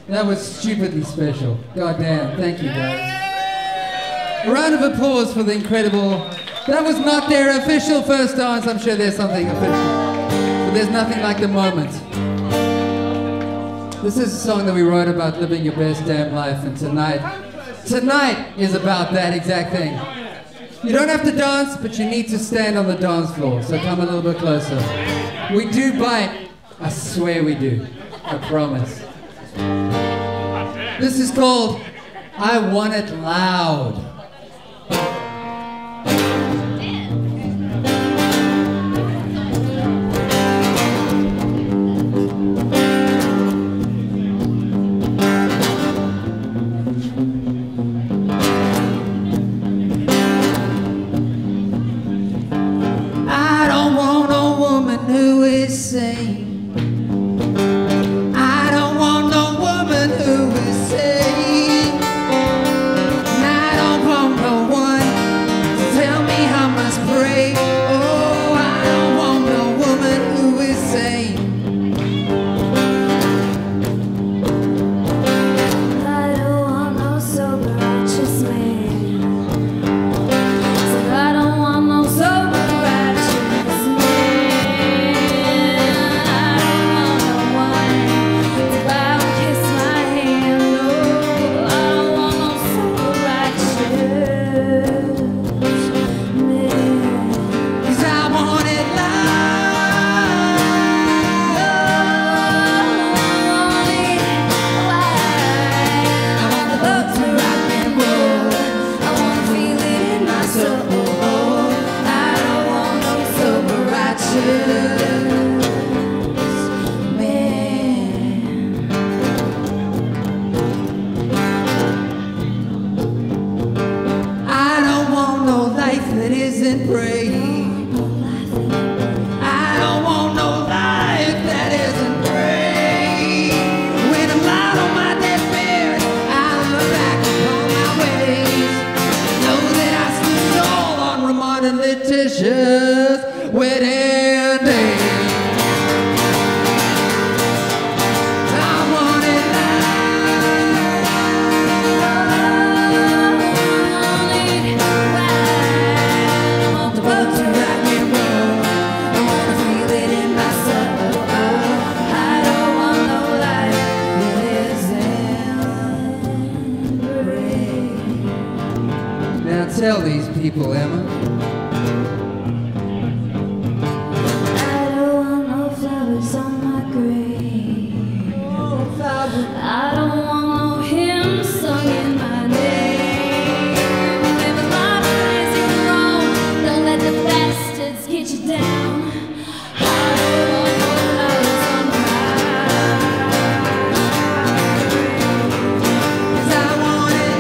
That was stupidly special. God damn, thank you guys. A round of applause for the incredible... That was not their official first dance. I'm sure there's something official. But there's nothing like the moment. This is a song that we wrote about living your best damn life, and tonight is about that exact thing. You don't have to dance, but you need to stand on the dance floor, so come a little bit closer. We do bite. I swear we do. I promise. This is called I Want It Loud. I don't want a woman who is sane. I don't want no woman who is sane. And I don't want no one to tell me how much pray. Oh, I don't want no woman who is sane. I don't want no sober righteous man. Said I don't want no sober righteous man. I don't want no one to bow and kiss my hand. No, I don't want no sober righteous man. 'Cause I want it I want the love to rock and roll. I want to feel it in my soul. I don't want no sober righteous man. I don't want no life that isn't brave. I don't want no life that isn't brave. When I'm lying on my deathbed, I look back upon my ways. Know that I stood tall on Ramone and Ltisch's wedding day. I want it I want the love to rock and roll. I want to feel it in my soul. I don't want no life that isn't brave. Now tell these people, Emma. I don't want no flowers on my grave. I don't want no hymn sung in my name. Live a life nice and wrong. Don't let the bastards get you down. I don't want no flowers on my grave. 'Cause I want it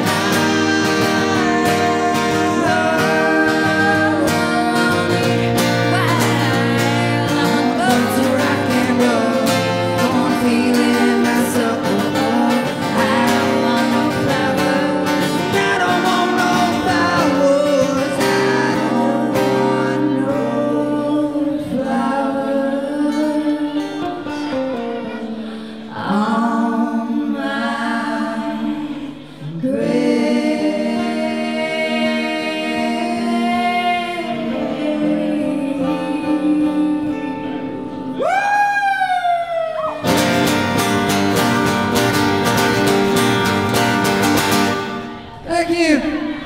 Thank you.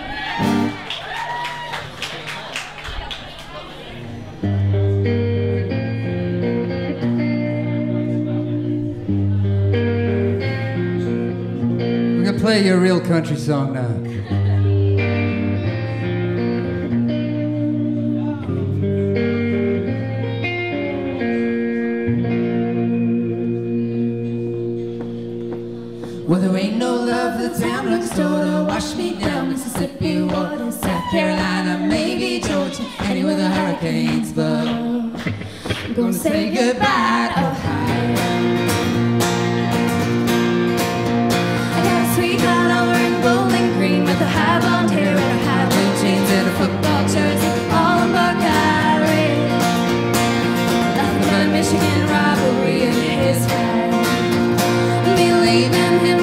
We're gonna play you a real country song now. Well, there ain't no love that's down next door to wash me down. Mississippi water, South Carolina, maybe Georgia, anywhere the hurricanes blow. I'm gonna say goodbye to Ohio. I got a sweet hollow in Bowling Green with a high blonde hair and a high blue jeans and a football jersey, all in Buckeye red. Nothing but Michigan rivalry in his head. Me leaving him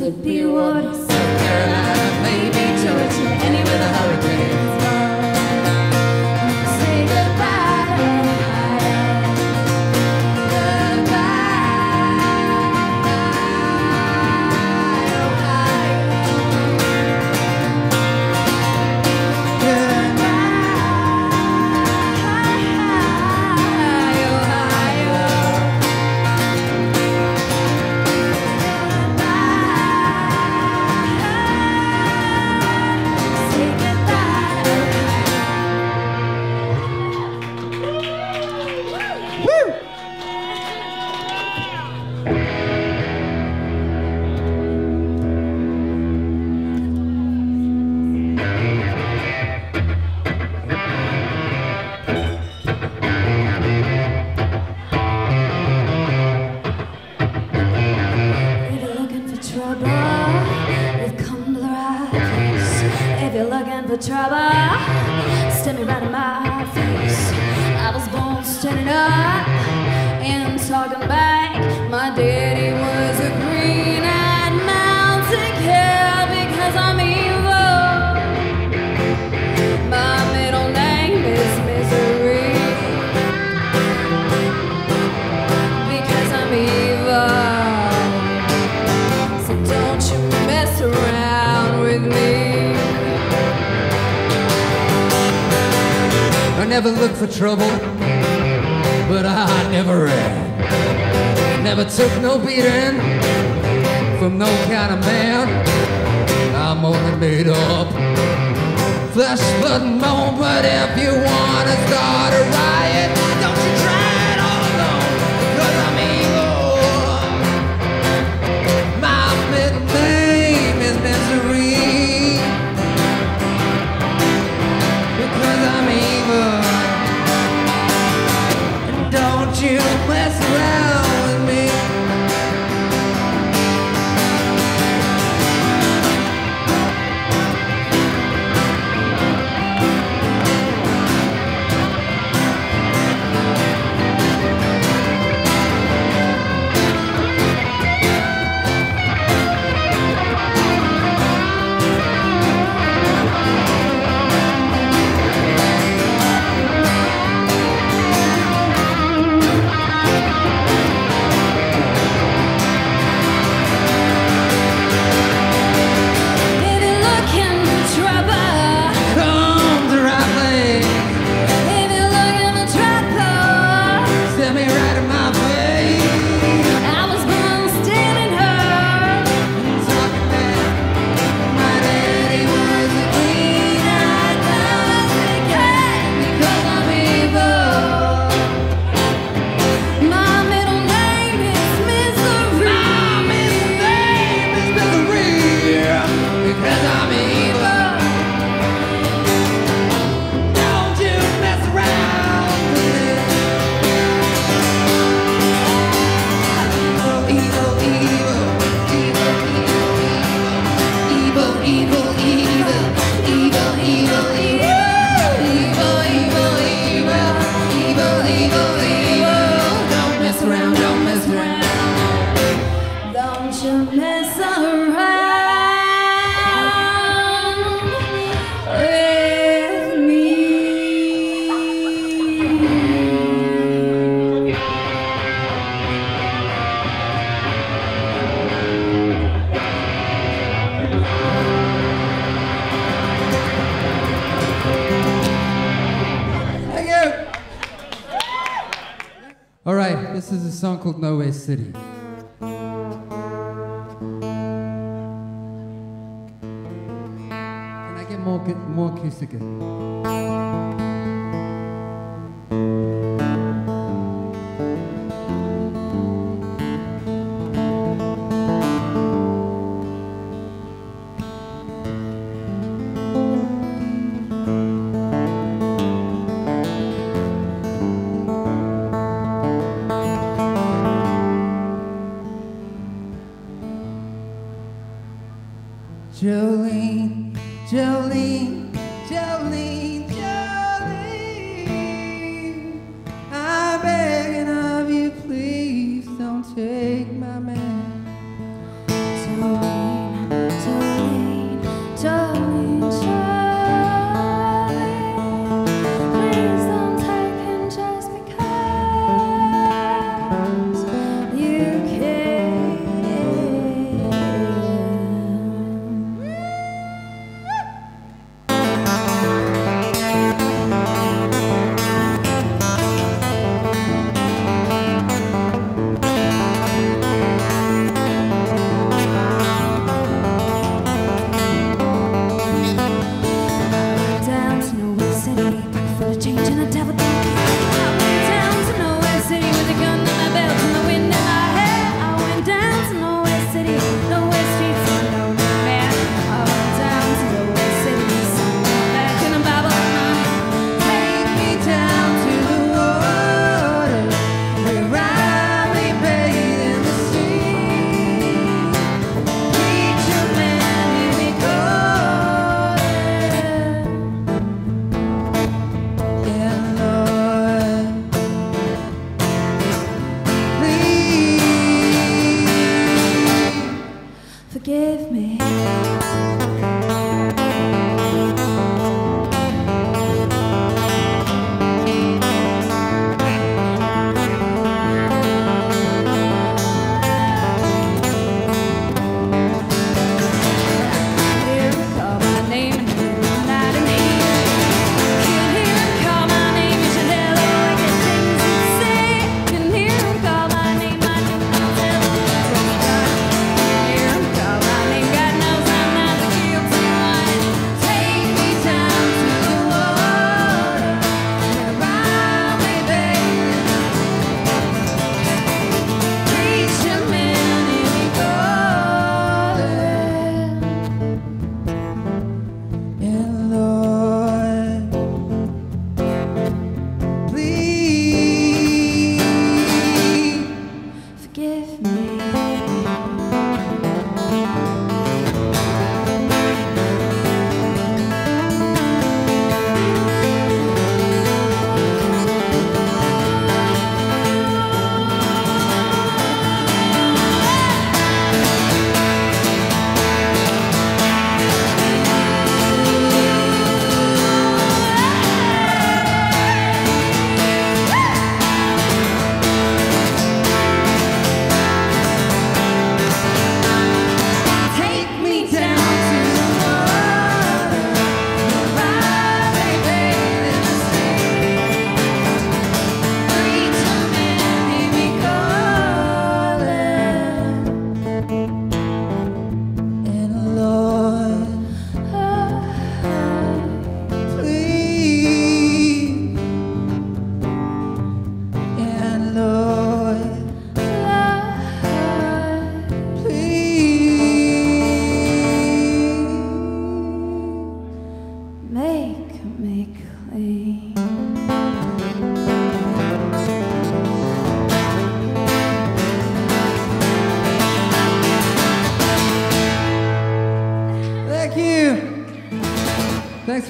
Mississippi water, South Carolina, maybe Georgia, anywhere the hurricanes run. Say goodbye to Ohio, trouble, stare me right in my face. I was born standing up and talking back. My daddy was a green-eyed mountain cow because I'm evil. My middle name is Misery because I'm evil. So don't you mess around with me. I never looked for trouble, but I never ran. Never took no beating from no kind of man. I'm only made up flesh, blood, and bone. But if you wanna start a riot, don't you try it all alone, because I'm evil. My middle name is Misery, because I'm evil. Don't you mess around with me. All right, this is a song called Nowhere City. Can I get more acoustic? Jolene, Jolene, Jolene, Jolene, I'm begging of you, please don't take my man. Jolene.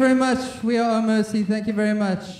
very much. We are Oh Mercy. Thank you very much.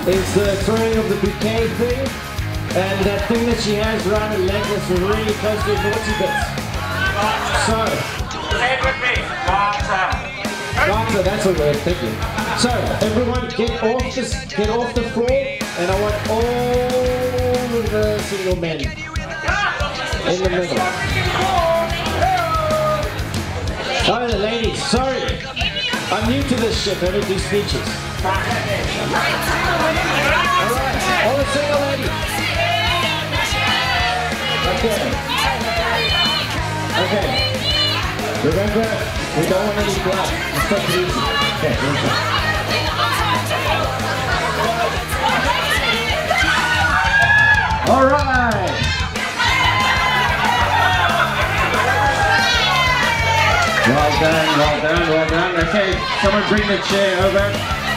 is the throwing of the bouquet thing, and that thing that she has around her leg that's really close to her naughty bits. So, say it with me. Dancer, that's a word, thank you. So, everyone get off the floor, and I want all of the single men in the middle. Oh, the ladies, sorry. I'm new to this shit, I don't do speeches. Alright, all the single ladies. Okay. Remember, we don't want any blood. Let's take it easy. Okay, alright. Well done, well done, well done. Okay, someone bring the chair over.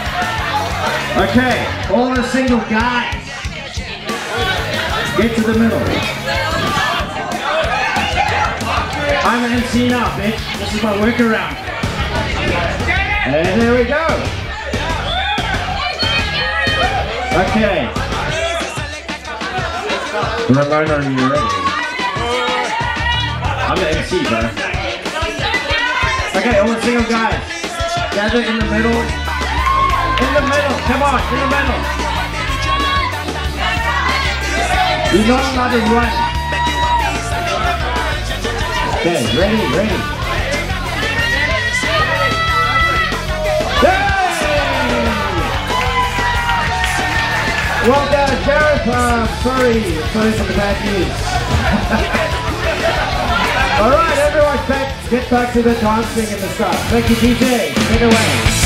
Okay, all the single guys, get to the middle. I'm an MC now, bitch. This is my workaround. And there we go. Okay. Ramone, are you ready? I'm the MC, bro. Okay, all the single guys, gather in the middle. In the middle, come on, in the middle. You're not allowed to run. Okay, ready. Hey! Well done, Gareth. Sorry for the bad news. Alright, everyone, get back to the dancing and the stuff. Thank you, DJ. Take it away.